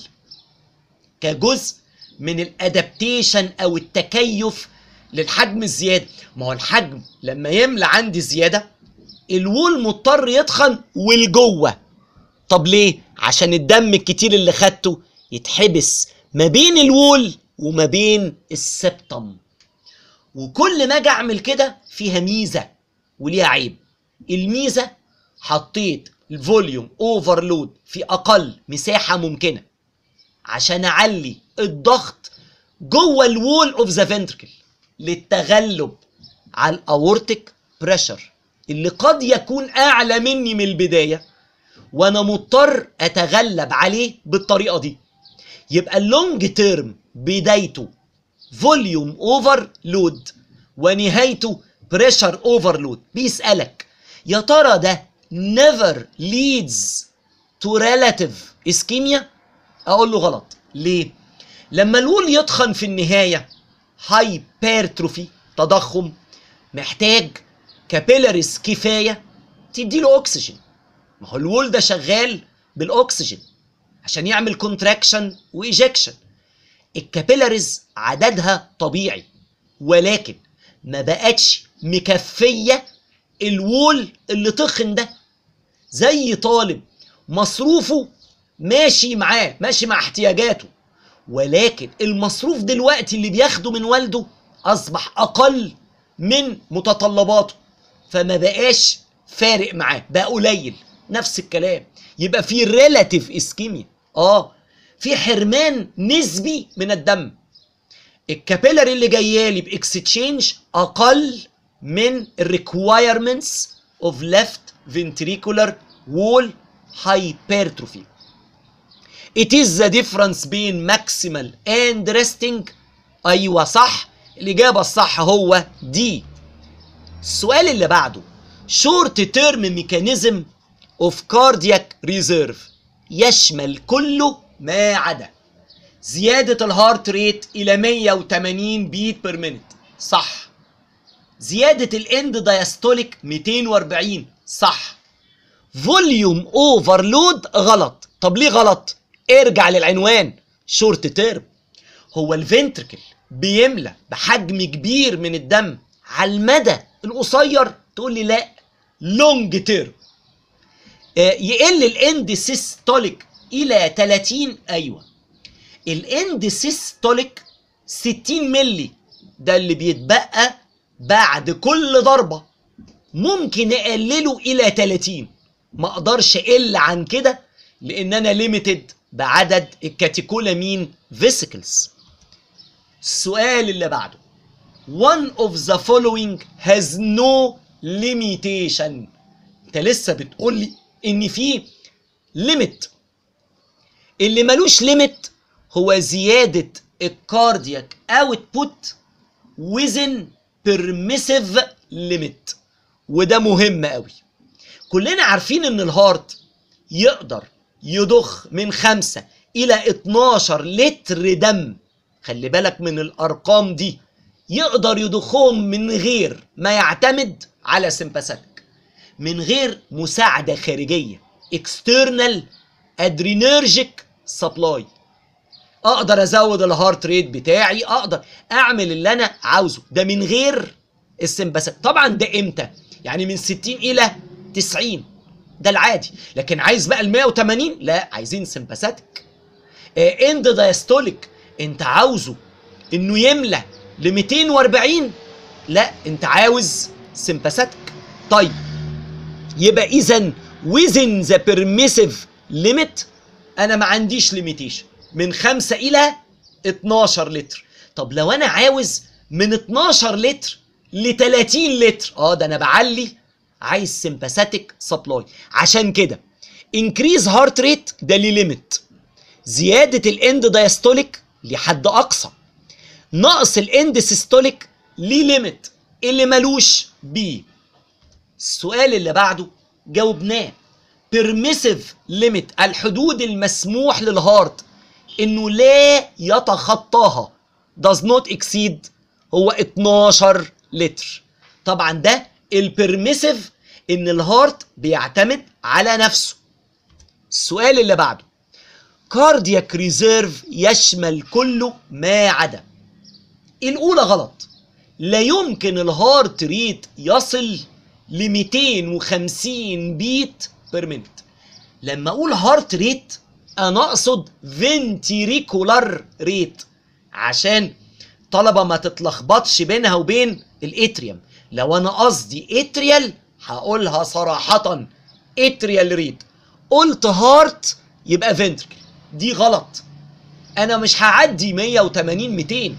كجزء من الادابتيشن او التكيف للحجم الزياده. ما هو الحجم لما يملى عندي زياده الوول مضطر يتخن والجوه. طب ليه؟ عشان الدم الكتير اللي خدته يتحبس ما بين الوول وما بين السبتم. وكل ما اجي اعمل كده فيها ميزه وليها عيب. الميزه حطيت الفوليوم اوفرلود في اقل مساحه ممكنه عشان اعلي الضغط جوه الوول اوف ذا فنتركل للتغلب على الاورتيك بريشر اللي قد يكون اعلى مني من البدايه، وانا مضطر اتغلب عليه بالطريقه دي. يبقى اللونج تيرم بدايته فوليوم اوفر لود ونهايته بريشر اوفر لود. بيسالك يا ترى ده never leads to relative ischemia؟ اقول له غلط. ليه؟ لما الوول يتخن في النهايه هايبرتروفي تضخم، محتاج كابيلاريز كفايه تديله اكسجين. ما هو الوول ده شغال بالاكسجين عشان يعمل كونتراكشن وايجكشن. الكابيلاريز عددها طبيعي ولكن ما بقتش مكفيه الوول اللي تخن ده. زي طالب مصروفه ماشي معاه، ماشي مع احتياجاته، ولكن المصروف دلوقتي اللي بياخده من والده اصبح اقل من متطلباته، فما بقاش فارق معاه، بقى قليل. نفس الكلام، يبقى في ريلاتيف اسكيميا، اه في حرمان نسبي من الدم. الكابيلاري اللي جايالي باكستشينج اقل من الريكوايرمنتس اوف ليفت فنتريكولار وول hypertrophy. It is the difference between maximal and resting. ايوه صح، الاجابه الصح هو دي. السؤال اللي بعده short term mechanism of cardiac reserve يشمل كله ما عدا زيادة الهارت ريت إلى مية وتمانين بيت بير مينت، صح. زيادة الاند دايستوليك ميتين واربعين، صح. فوليوم اوفرلود غلط. طب ليه غلط؟ ارجع للعنوان شورت تيرم. هو الفنتركل بيملى بحجم كبير من الدم على المدى القصير، تقول لي لا لونج تيرم. آه يقل الاند سيستوليك الى تلاتين، ايوه. الاند سيستوليك ستين ملي ده اللي بيتبقى بعد كل ضربه، ممكن اقلله الى تلاتين، ما اقدرش اقل عن كده لان انا ليميتد بعدد الكاتيكولامين فيسيكلز. السؤال اللي بعده one of the following has no limitation. انت لسه بتقول لي ان في ليميت. اللي ملوش ليميت هو زيادة الكاردياك اوتبوت within permissive limit، وده مهم قوي. كلنا عارفين ان الهارت يقدر يضخ من خمسة الى اتناشر لتر دم، خلي بالك من الارقام دي، يقدر يضخهم من غير ما يعتمد على سمباثيك، من غير مساعدة خارجية external adrenergic supply. اقدر ازود الهارت ريت بتاعي، اقدر اعمل اللي انا عاوزه ده من غير السمباثيك. طبعا ده امتى؟ يعني من ستين الى تسعين، ده العادي. لكن عايز بقى ال مية وتمانين؟ لا، عايزين سمباثيك. اند دايستوليك انت عاوزه انه يملى ل ميتين واربعين؟ لا، انت عاوز سمباثيك. طيب يبقى اذا within the permissive limit انا ما عنديش ليميتيشن من خمسة الى اتناشر لتر. طب لو انا عاوز من اتناشر لتر ل تلاتين لتر، اه ده انا بعلي، عايز سمباثيك سبلاي. عشان كده increase heart rate ده ليه ليميت، زياده الاند دايستوليك لحد اقصى، نقص الاند سيستوليك ليه ليميت، اللي ملوش بي. السؤال اللي بعده جاوبناه. permissive limit الحدود المسموح للهارت انه لا يتخطاها does not exceed هو اتناشر لتر. طبعا ده البرميسيف ان الهارت بيعتمد على نفسه. السؤال اللي بعده كاردياك ريزيرف يشمل كله ما عدا. الاولى غلط، لا يمكن الهارت ريت يصل ل ميتين وخمسين بيت بير مينت. لما اقول هارت ريت انا اقصد فنتريكولار ريت، عشان طلبه ما تتلخبطش بينها وبين الاتريوم. لو انا قصدي اتريال هقولها صراحه اتريال ريت، قلت هارت يبقى فنتركل، دي غلط. انا مش هعدي مية وتمانين ميتين.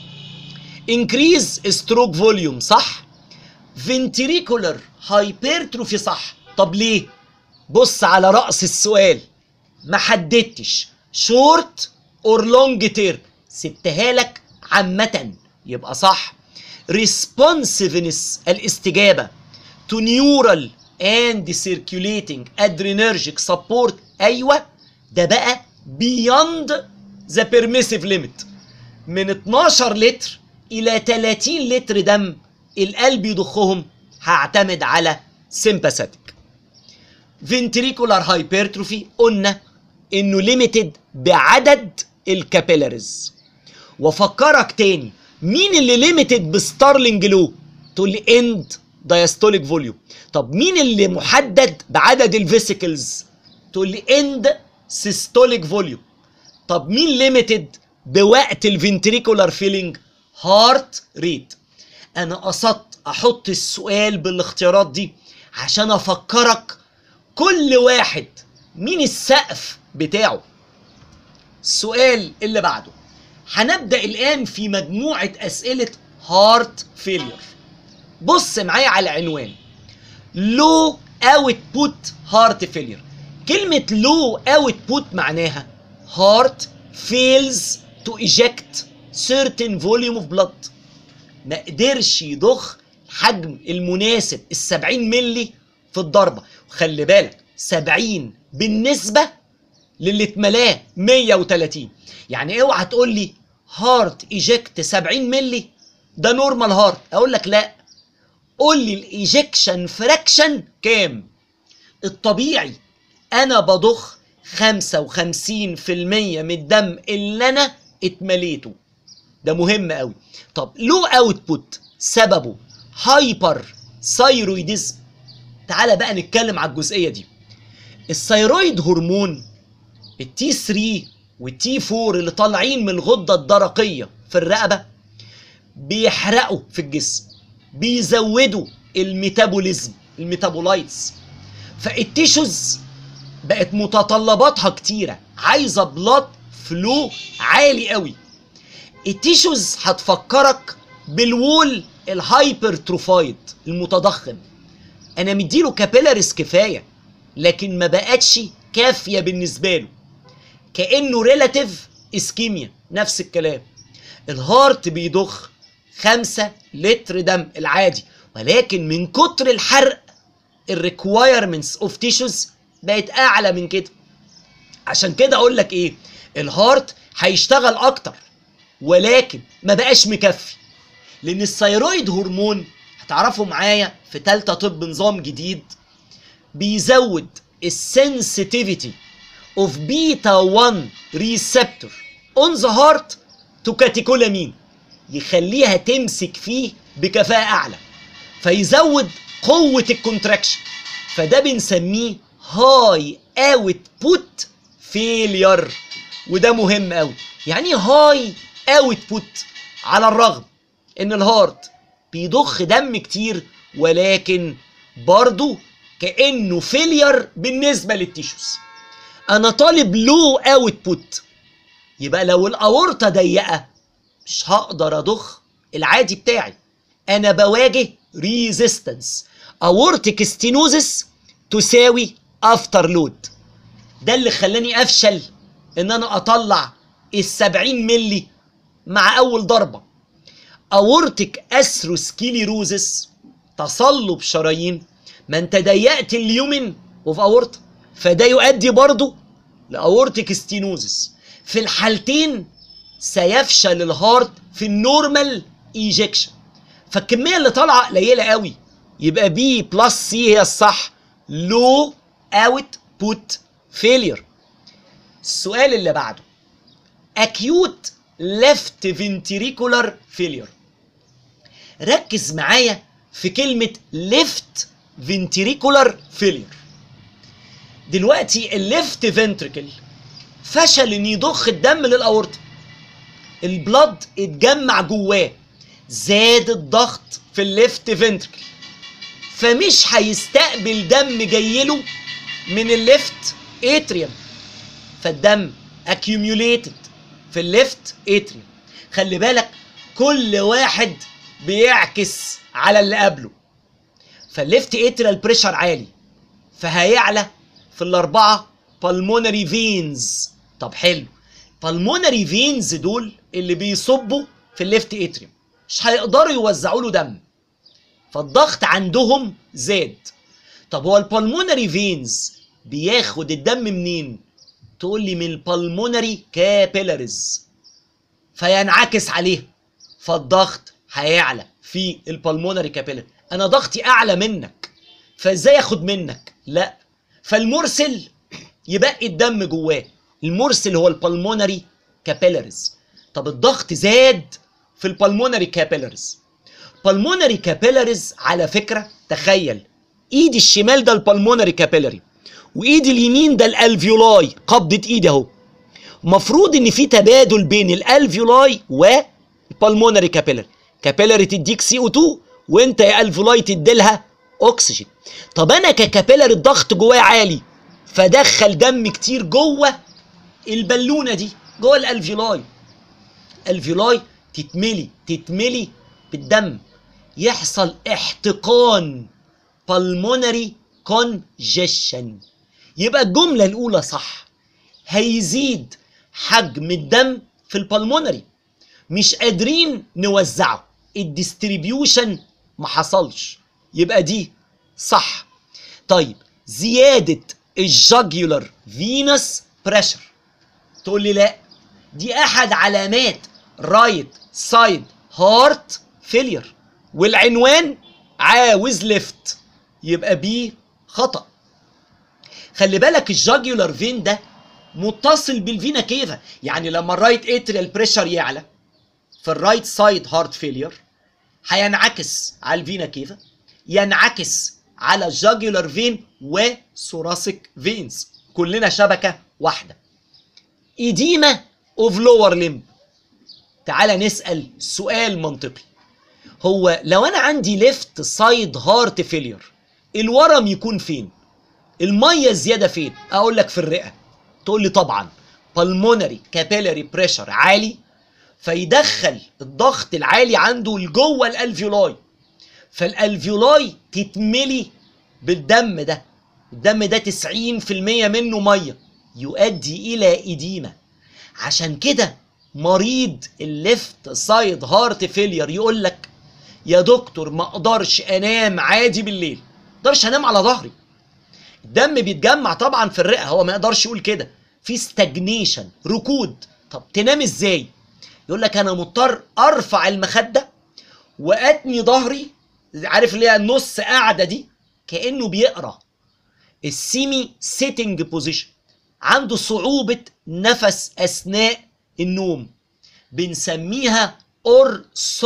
انكريز ستروك فوليوم صح، فنتريكولار هايبرتروفي صح. طب ليه؟ بص على رأس السؤال، ما حددتش شورت اور لونج تيرم، سبتها لك عامة، يبقى صح. responsiveness الاستجابة to neural and circulating adrenergic support، ايوه ده بقى beyond the permissive limit. من اتناشر لتر الى تلاتين لتر دم القلب يضخهم هعتمد على sympathetic. ventricular hypertrophy قلنا انه limited بعدد الكابيلاريز. وافكرك تاني، مين اللي ليميتد بستارلينج لو؟ تقول لي اند دايستوليك فوليوم. طب مين اللي محدد بعدد الفيسيكلز؟ تقول لي اند سيستوليك فوليوم. طب مين ليميتد بوقت الفنتريكولار فيلينج؟ هارت ريت. انا قصدت احط السؤال بالاختيارات دي عشان افكرك كل واحد مين السقف بتاعه. السؤال اللي بعده، هنبدأ الآن في مجموعة أسئلة هارت فيلير. بص معايا على عنوان low output heart failure. كلمة low output معناها heart fails to eject certain volume of blood، ما قدرش يضخ الحجم المناسب السبعين ملي في الضربة. وخلي بالك سبعين بالنسبة للي اتملاه مية وتلاتين، يعني اوعى تقول لي هارت ايجكت سبعين ملي ده نورمال هارت، اقول لك لا، قول لي الايجكشن فراكشن كام. الطبيعي انا بضخ خمسة وخمسين في المية من الدم اللي انا اتمليته، ده مهم قوي. طب لو اوتبوت سببه هايبر ثايرويدزم. تعالى بقى نتكلم على الجزئيه دي. الثايرويد هرمون التي ثري والتي فور اللي طالعين من الغده الدرقيه في الرقبه بيحرقوا في الجسم، بيزودوا الميتابوليزم الميتابولايتس، فالتيشوز بقت متطلباتها كتيره، عايزه بلاد فلو عالي قوي. التيشوز هتفكرك بالوول الهايبرتروفايد المتضخم، انا مديله كابيلاريز كفايه لكن ما بقتش كافيه بالنسبه له، كانه ريلاتيف اسكيميا. نفس الكلام، الهارت بيضخ خمسة لتر دم العادي، ولكن من كتر الحرق الريكوايرمنتس اوف تيشوز بقت اعلى من كده. عشان كده اقول لك ايه، الهارت هيشتغل اكتر ولكن ما بقاش مكفي، لان الثيرويد هرمون هتعرفوا معايا في تالتة طب نظام جديد بيزود السنسيتيفيتي اوف بيتا واحد ريسبتور اون ذا هارت تو كاتيكولامين، يخليها تمسك فيه بكفاءة اعلى، فيزود قوة الكونتراكشن، فده بنسميه هاي اوتبوت فيلير، وده مهم قوي. يعني هاي اوتبوت على الرغم ان الهارت بيضخ دم كتير، ولكن برضو كأنه فيلير بالنسبة للتيشوز. انا طالب لو اوتبوت، يبقى لو الاورطة ضيقة مش هقدر اضخ العادي بتاعي، انا بواجه ريزيستنس. اورتيك ستينوزس تساوي افتر لود. ده اللي خلاني افشل ان انا اطلع السبعين ملي مع اول ضربة. اورتيك اثروسكليروزس تصلب شرايين، ما انت ضيقت اليومن وفي اورطة، فده يؤدي برضو لاورتيك ستينوزس. في الحالتين سيفشل الهارت في النورمال ايجكشن، فالكميه اللي طالعه قليله قوي، يبقى بي بلس سي هي الصح. لو اوت بوت فيلير. السؤال اللي بعده acute left ventricular failure. ركز معايا في كلمه left ventricular failure. دلوقتي الليفت فنتريكل فشل ان يضخ الدم للاورطه، البلد اتجمع جواه، زاد الضغط في الليفت فنتركل، فمش هيستقبل دم جايله من الليفت اتريوم، فالدم accumulated في الليفت اتريوم. خلي بالك كل واحد بيعكس على اللي قبله، فالليفت اتريال بريشر عالي فهيعلى في الاربعه pulmonary veins. طب حلو، pulmonary veins دول اللي بيصبوا في الليفت اتريوم مش هيقدروا يوزعوا له دم، فالضغط عندهم زاد. طب هو البلمونري فينز بياخد الدم منين؟ تقول لي من البلمونري كابيلاريز، فينعكس عليه، فالضغط هيعلى في البلمونري كابيلاري. انا ضغطي اعلى منك، فازاي اخد منك؟ لا، فالمرسل يبقى الدم جواه، المرسل هو البلمونري كابيلاريز. طب الضغط زاد في البلمونري كابيلاريز. بالمونري كابيلاريز على فكره، تخيل ايدي الشمال ده البلمونري كابيلاري، وايدي اليمين ده الالفيولاي، قبضه ايدي اهو. مفروض ان في تبادل بين الالفيولاي والبلمونري كابيلاري. كابيلاري تديك سي او اتنين، وانت يا الفيولاي تديلها اكسجين. طب انا ككابيلاري الضغط جوايا عالي، فدخل دم كتير جوه البالونه دي، جوه الالفيولاي. الالفيولاي تتملي تتملي بالدم، يحصل احتقان pulmonary congestion. يبقى الجملة الأولى صح، هيزيد حجم الدم في البلمونري، مش قادرين نوزعه، الديستريبيوشن ما حصلش، يبقى دي صح. طيب زيادة الجاجيولار فينس بريشر، تقول لي لا، دي أحد علامات رايت سايد هارت فيلير، والعنوان عاوز ليفت، يبقى بي خطأ. خلي بالك الجاجيولار فين ده متصل بالفينا كيفا، يعني لما الرايت اتريال بريشر يعلى في الرايت سايد هارت فيلير هينعكس على الفينا كيفا، ينعكس على الجاجيولار فين وثوراسيك فينز، كلنا شبكة واحدة. إديمة اوف لور ليمب. تعالى نسأل سؤال منطقي، هو لو انا عندي ليفت سايد هارت فيلير الورم يكون فين؟ الميه الزياده فين؟ اقول لك في الرئه. تقول لي طبعا pulmonary capillary pressure عالي، فيدخل الضغط العالي عنده لجوه الالفيولاي، فالالفيولاي تتملي بالدم ده، الدم ده تسعين في المية منه ميه، يؤدي الى اديمه. عشان كده مريض الليفت سايد هارت فيلير يقول لك يا دكتور ما اقدرش انام عادي بالليل، ما اقدرش انام على ظهري، الدم بيتجمع طبعا في الرئه، هو ما يقدرش يقول كده، في ستاجنيشن ركود. طب تنام ازاي؟ يقول لك انا مضطر ارفع المخده واتني ظهري، عارف اللي هي النص قاعده دي، كانه بيقرا السيمي سيتنج بوزيشن، عنده صعوبه نفس اثناء النوم، بنسميها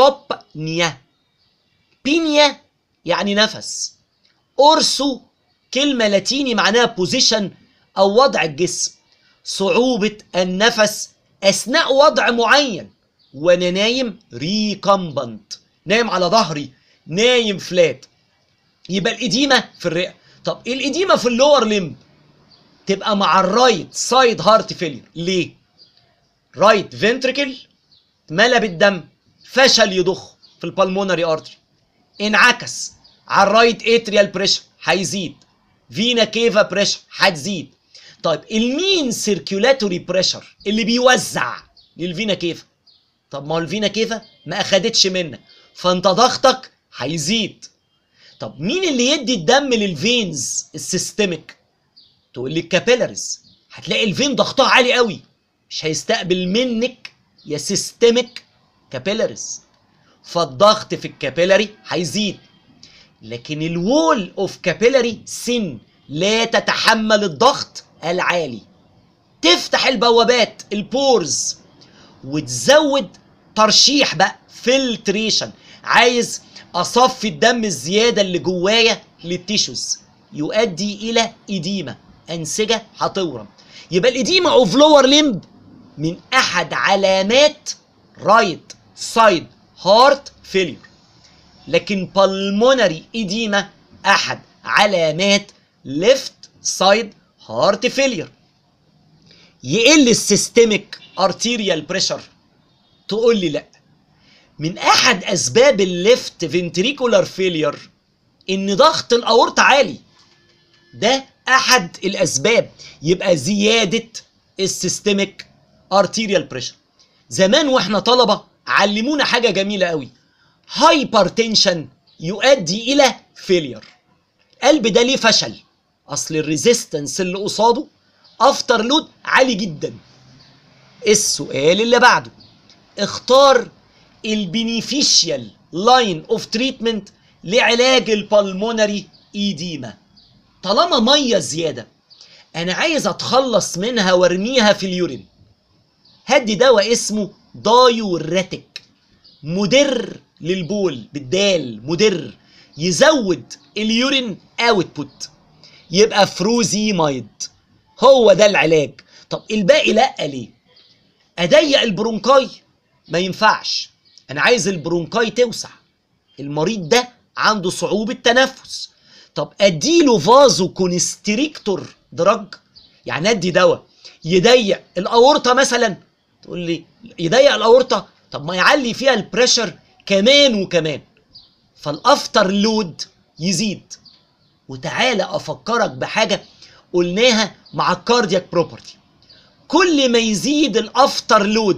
اورثوبنيا. بينيا يعني نفس، اورثو كلمة لاتيني معناها بوزيشن أو وضع الجسم، صعوبة النفس أثناء وضع معين وأنا نايم ريكمبنت، نايم على ظهري، نايم فلات. يبقى الإديمة في الرئة. طب الإديمة في اللور ليمب تبقى مع الرايت سايد هارت فيلير. ليه؟ رايت فنتريكل ملى بالدم، فشل يضخ في البلمونري ارتري، انعكس على الرايت اتريال بريشر هيزيد، فينا كيفا بريشر هتزيد. طيب المين سيركيولاتوري بريشر اللي بيوزع للفينا كيفا؟ طب ما هو الفينا كيفا ما اخدتش منك، فانت ضغطك هيزيد. طب مين اللي يدي الدم للفينز السيستميك؟ تقول لي الكابيلاريز. هتلاقي الفين ضغطها عالي قوي، مش هيستقبل منك يا سيستميك كابيلاريز، فالضغط في الكابيلاري هيزيد. لكن الوول اوف كابيلاري سن لا تتحمل الضغط العالي، تفتح البوابات البورز وتزود ترشيح بقى، فلتريشن، عايز اصفي الدم الزياده اللي جوايا للتيشوز، يؤدي الى اديمه، انسجه هتورم. يبقى الاديمه اوف لور ليمب من احد علامات رايت سايد هارت فيلير. لكن بالمونري اديمه احد علامات ليفت سايد هارت فيلير. يقل السيستميك ارتيريال بريشر؟ تقول لي لا. من احد اسباب الليفت فنتريكولار فيلير ان ضغط الاورطه عالي، ده احد الاسباب. يبقى زياده السيستميك ارتيريال بريشر. زمان واحنا طلبه علمونا حاجه جميله قوي، هايبرتنشن يؤدي الى فيلير. قلب ده ليه فشل؟ اصل الريزيستنس اللي قصاده افتر لود عالي جدا. السؤال اللي بعده، اختار البينيفيشيال لاين اوف تريتمنت لعلاج البلمونري ايديما. طالما ميه زياده انا عايز اتخلص منها وارميها في اليورين، هدي دواء اسمه دايوريتك، مدر للبول بالدال، مدر، يزود اليورين اوتبوت، يبقى فروزيمايد، هو ده العلاج. طب الباقي لا ليه؟ اضيق البرونكاي؟ ما ينفعش، انا عايز البرونكاي توسع، المريض ده عنده صعوبة تنفس. طب اديله فازو كونستريكتور دراج، يعني ادي دواء يضيق الاورطة مثلا؟ تقول لي يضيق الاورطة، طب ما يعلي فيها البريشر كمان وكمان، فالافتر لود يزيد. وتعالى افكرك بحاجة قلناها مع الكاردياك بروبرتي، كل ما يزيد الافتر لود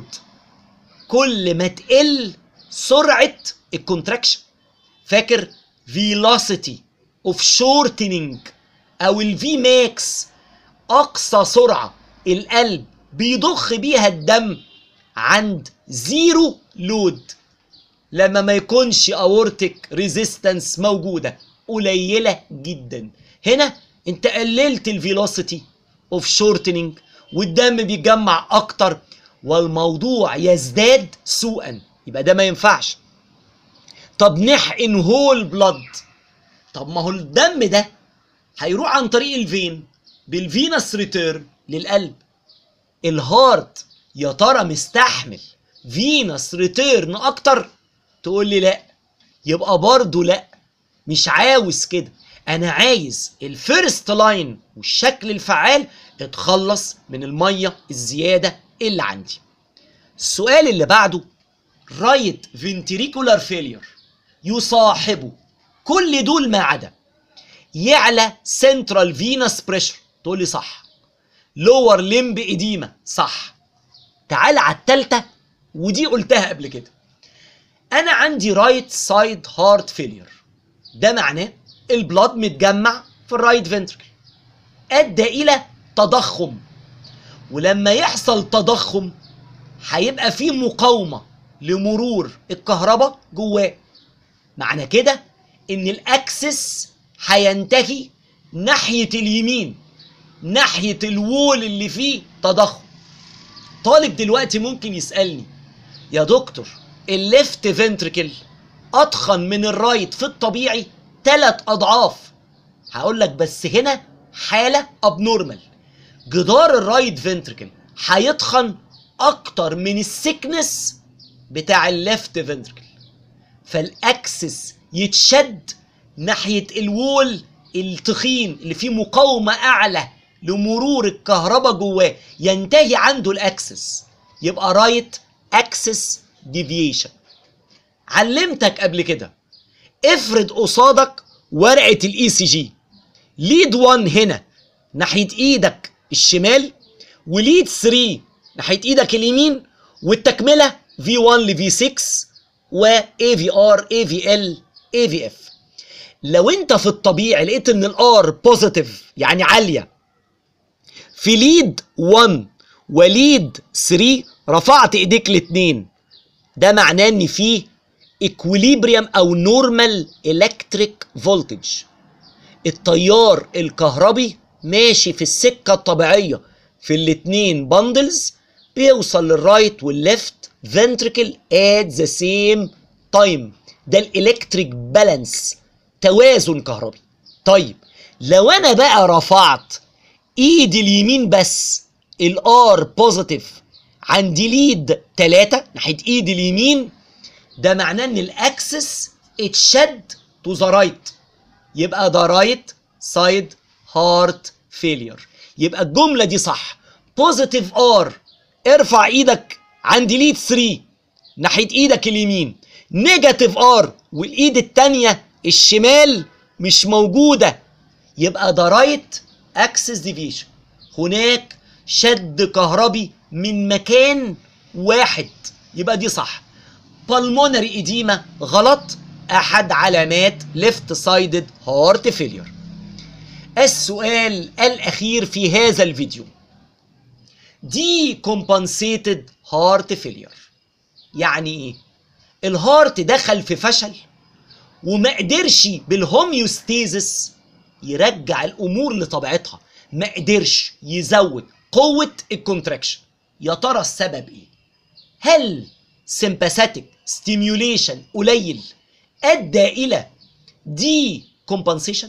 كل ما تقل سرعة الكونتراكشن. فاكر velocity of shortening او الفي ماكس، اقصى سرعة القلب بيضخ بيها الدم عند زيرو لود، لما ما يكونش اورتيك ريزيستنس موجودة قليلة جدا. هنا انت قللت الفيلوسيتي اوف شورتنينج والدم بيتجمع اكتر والموضوع يزداد سوءا، يبقى ده ما ينفعش. طب نحقن هول بلاد، طب ما هو الدم ده هيروح عن طريق الفين بالفينس ريتيرن للقلب، الهارت يا ترى مستحمل فينس ريتيرن اكتر؟ تقول لي لا، يبقى برضه لا، مش عاوز كده. انا عايز الفيرست لاين والشكل الفعال اتخلص من الميه الزياده اللي عندي. السؤال اللي بعده، رايت فنتريكولار فيلير يصاحبه كل دول ما عدا يعلى سنترال فينس بريشر، تقول لي صح. لور ليمب اديما، صح. تعال على التالتة ودي قلتها قبل كده، انا عندي رايت سايد هارت فيلير، ده معناه البلاد متجمع في الرايت فنتركل ادى الى تضخم، ولما يحصل تضخم هيبقى فيه مقاومة لمرور الكهرباء جواه، معنى كده ان الاكسس هينتهي ناحية اليمين، ناحية الوول اللي فيه تضخم. طالب دلوقتي ممكن يسألني يا دكتور الليفت فنتركل اضخم من الرايت في الطبيعي ثلاث اضعاف، هقول لك بس هنا حاله ابنورمال، جدار الرايت فنتركل هيتخن اكتر من السكنس بتاع الليفت فنتركل، فالاكسس يتشد ناحيه الوول التخين اللي فيه مقاومه اعلى لمرور الكهرباء جواه، ينتهي عنده الاكسس، يبقى رايت اكسس ديفيشن. علمتك قبل كده، افرض قصادك ورقه الاي سي جي، ليد واحد هنا ناحيه ايدك الشمال، وليد تلاتة ناحيه ايدك اليمين، والتكمله في واحد ل في ستة و اي في ار اي في ال اي في اف. لو انت في الطبيعي لقيت ان الار بوزيتيف يعني عاليه في ليد واحد وليد تلاتة، رفعت ايديك الاتنين، ده معناه ان فيه equilibrium او normal electric voltage، التيار الكهربي ماشي في السكه الطبيعيه في الاتنين باندلز، بيوصل للرايت والليفت ventricle at the same time. ده الالكتريك بالانس، توازن كهربي. طيب لو انا بقى رفعت ايدي اليمين بس، الار بوزيتيف عندي ليد تلاتة ناحيه ايدي اليمين، ده معناه ان الاكسس اتشد تو ذا رايت، يبقى ده رايت سايد هارت فيلير. يبقى الجمله دي صح، بوزيتيف ار ارفع ايدك عندي ليد تلاتة ناحيه ايدك اليمين، نيجاتيف ار والايد التانيه الشمال مش موجوده، يبقى ده رايت اكسس ديفيشن. هناك شد كهربي من مكان واحد، يبقى دي صح. بالمونري اديما غلط، احد علامات ليفت سايدد هارت فيلير. السؤال الاخير في هذا الفيديو، دي كومبنسيتد هارت فيلير يعني ايه؟ الهارت دخل في فشل وما قدرش بالهوميوستيزس يرجع الامور لطبيعتها، ما قدرش يزود قوه الكونتراكشن. يا ترى السبب ايه؟ هل سمباثيك ستيميوليشن قليل ادى الى دي كومبنسيشن؟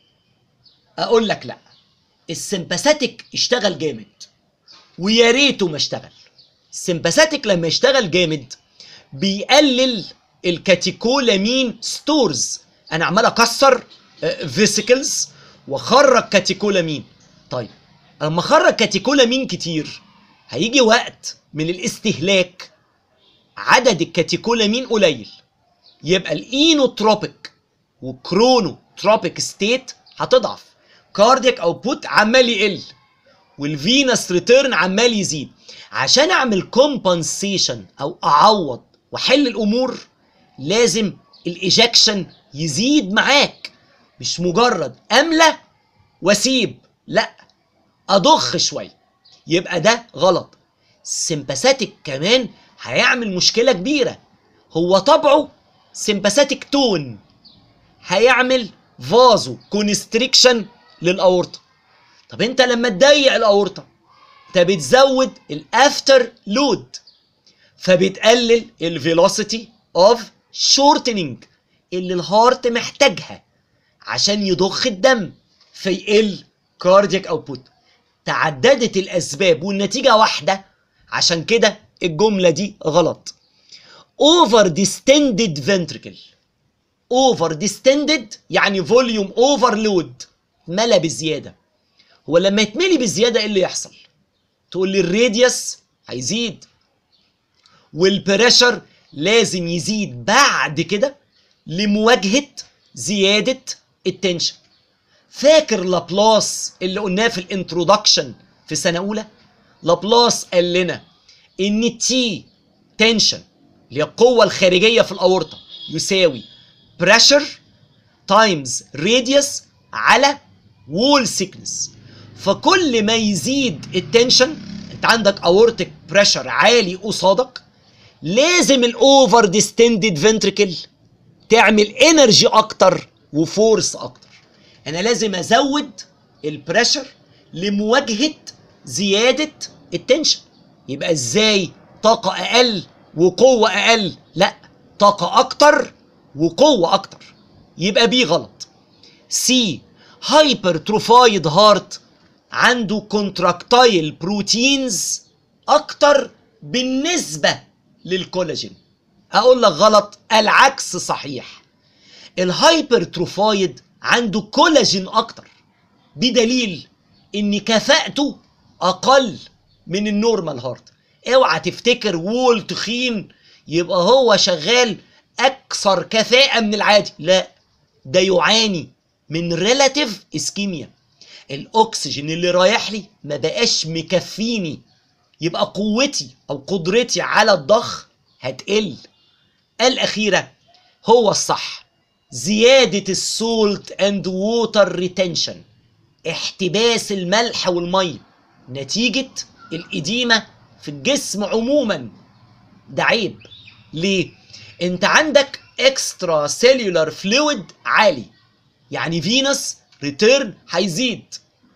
اقول لك لا، السمباثيك اشتغل جامد ويا ريته ما اشتغل. السمباثيك لما يشتغل جامد بيقلل الكاتيكولامين ستورز، انا عمال اكسر فيسيكلز واخرج كاتيكولامين. طيب لما اخرج كاتيكولامين كتير، هيجي وقت من الاستهلاك عدد الكاتيكولامين قليل، يبقى الاينوتروبيك وكرونوتروبيك ستيت هتضعف، كاردياك اوتبوت عمال يقل، والفينس ريتيرن عمال يزيد. عشان اعمل كومبنسيشن او اعوض واحل الامور، لازم الايجكشن يزيد معاك، مش مجرد املى واسيب، لا اضخ شويه. يبقى ده غلط. السمباثيك كمان هيعمل مشكله كبيره، هو طبعه سمباثيك تون، هيعمل فازو كونستريكشن للاورطه. طب انت لما تضيق الاورطه انت بتزود الافتر لود، فبتقلل الفيلوسيتي اوف شورتنينج اللي الهارت محتاجها عشان يضخ الدم، فيقل كاردياك اوتبوت. تعددت الاسباب والنتيجه واحده، عشان كده الجمله دي غلط. اوفر ديستندد فنتريكل، اوفر ديستندد يعني فوليوم اوفرلود، ملى بزياده. هو لما يتملي بزياده ايه اللي يحصل؟ تقول لي الراديوس هيزيد والبريشر لازم يزيد بعد كده لمواجهه زياده التنشن. فاكر لابلاس اللي قلناه في الانترودكشن في سنه اولى؟ لابلاس قال لنا ان التي تنشن اللي هي القوه الخارجيه في الاورطه يساوي بريشر تايمز راديوس على وول سيكنس. فكل ما يزيد التنشن، انت عندك اورتيك بريشر عالي قصادك، لازم الاوفر ديستندد فنتريكل تعمل انرجي اكتر وفورس اكتر. انا لازم ازود البريشر لمواجهه زياده التنشن. يبقى ازاي طاقه اقل وقوه اقل؟ لا، طاقه اكتر وقوه اكتر. يبقى بي غلط. سي هايبرتروفايد هارت عنده كونتراكتايل بروتينز اكتر بالنسبة للكولاجين. اقول لك غلط، العكس صحيح. الهايبرتروفايد عنده كولاجين اكتر، بدليل ان كفاءته اقل من النورمال هارت. اوعى تفتكر وول تخين يبقى هو شغال اكثر كفاءة من العادي، لا، ده يعاني من ريلاتيف اسكيميا. الاكسجين اللي رايح لي ما بقاش مكفيني، يبقى قوتي او قدرتي على الضخ هتقل. الاخيرة هو الصح، زيادة السولت اند ووتر ريتنشن، احتباس الملح والمية نتيجة الإديمة في الجسم عموما. ده عيب. ليه؟ انت عندك اكسترا سيلولار فلويد عالي، يعني فينس ريتيرن هيزيد،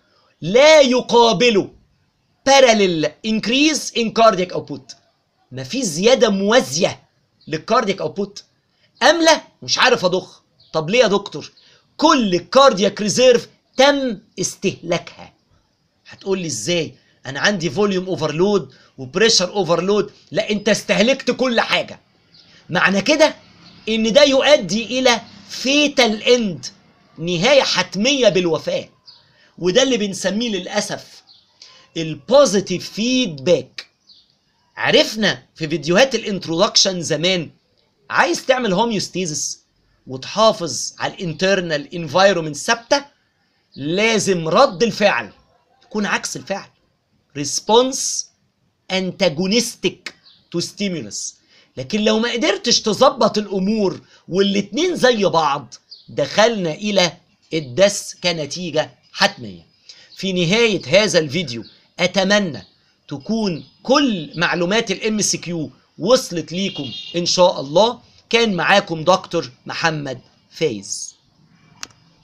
لا يقابله parallel increase in cardiac output. مفيش زيادة موازية للكاردياك اوتبوت. أملة مش عارف أضخ. طب ليه يا دكتور؟ كل الكاردياك ريزيرف تم استهلاكها. هتقول لي ازاي؟ انا عندي فوليوم اوفرلود وبريشر اوفرلود. لا، انت استهلكت كل حاجه. معنى كده ان ده يؤدي الى فيتال اند، نهايه حتميه بالوفاه. وده اللي بنسميه للاسف البوزيتيف فيدباك. عرفنا في فيديوهات الانترودكشن زمان، عايز تعمل هوميوستيزس وتحافظ على الانترنال انفايرومنت ثابته، لازم رد الفعل يكون عكس الفعل، ريسبونس انتاجونستيك تو ستيمولس. لكن لو ما قدرتش تظبط الامور والاتنين زي بعض، دخلنا الى الدس كنتيجه حتميه. في نهايه هذا الفيديو اتمنى تكون كل معلومات الام سي كيو وصلت ليكم ان شاء الله. كان معاكم دكتور محمد فايز.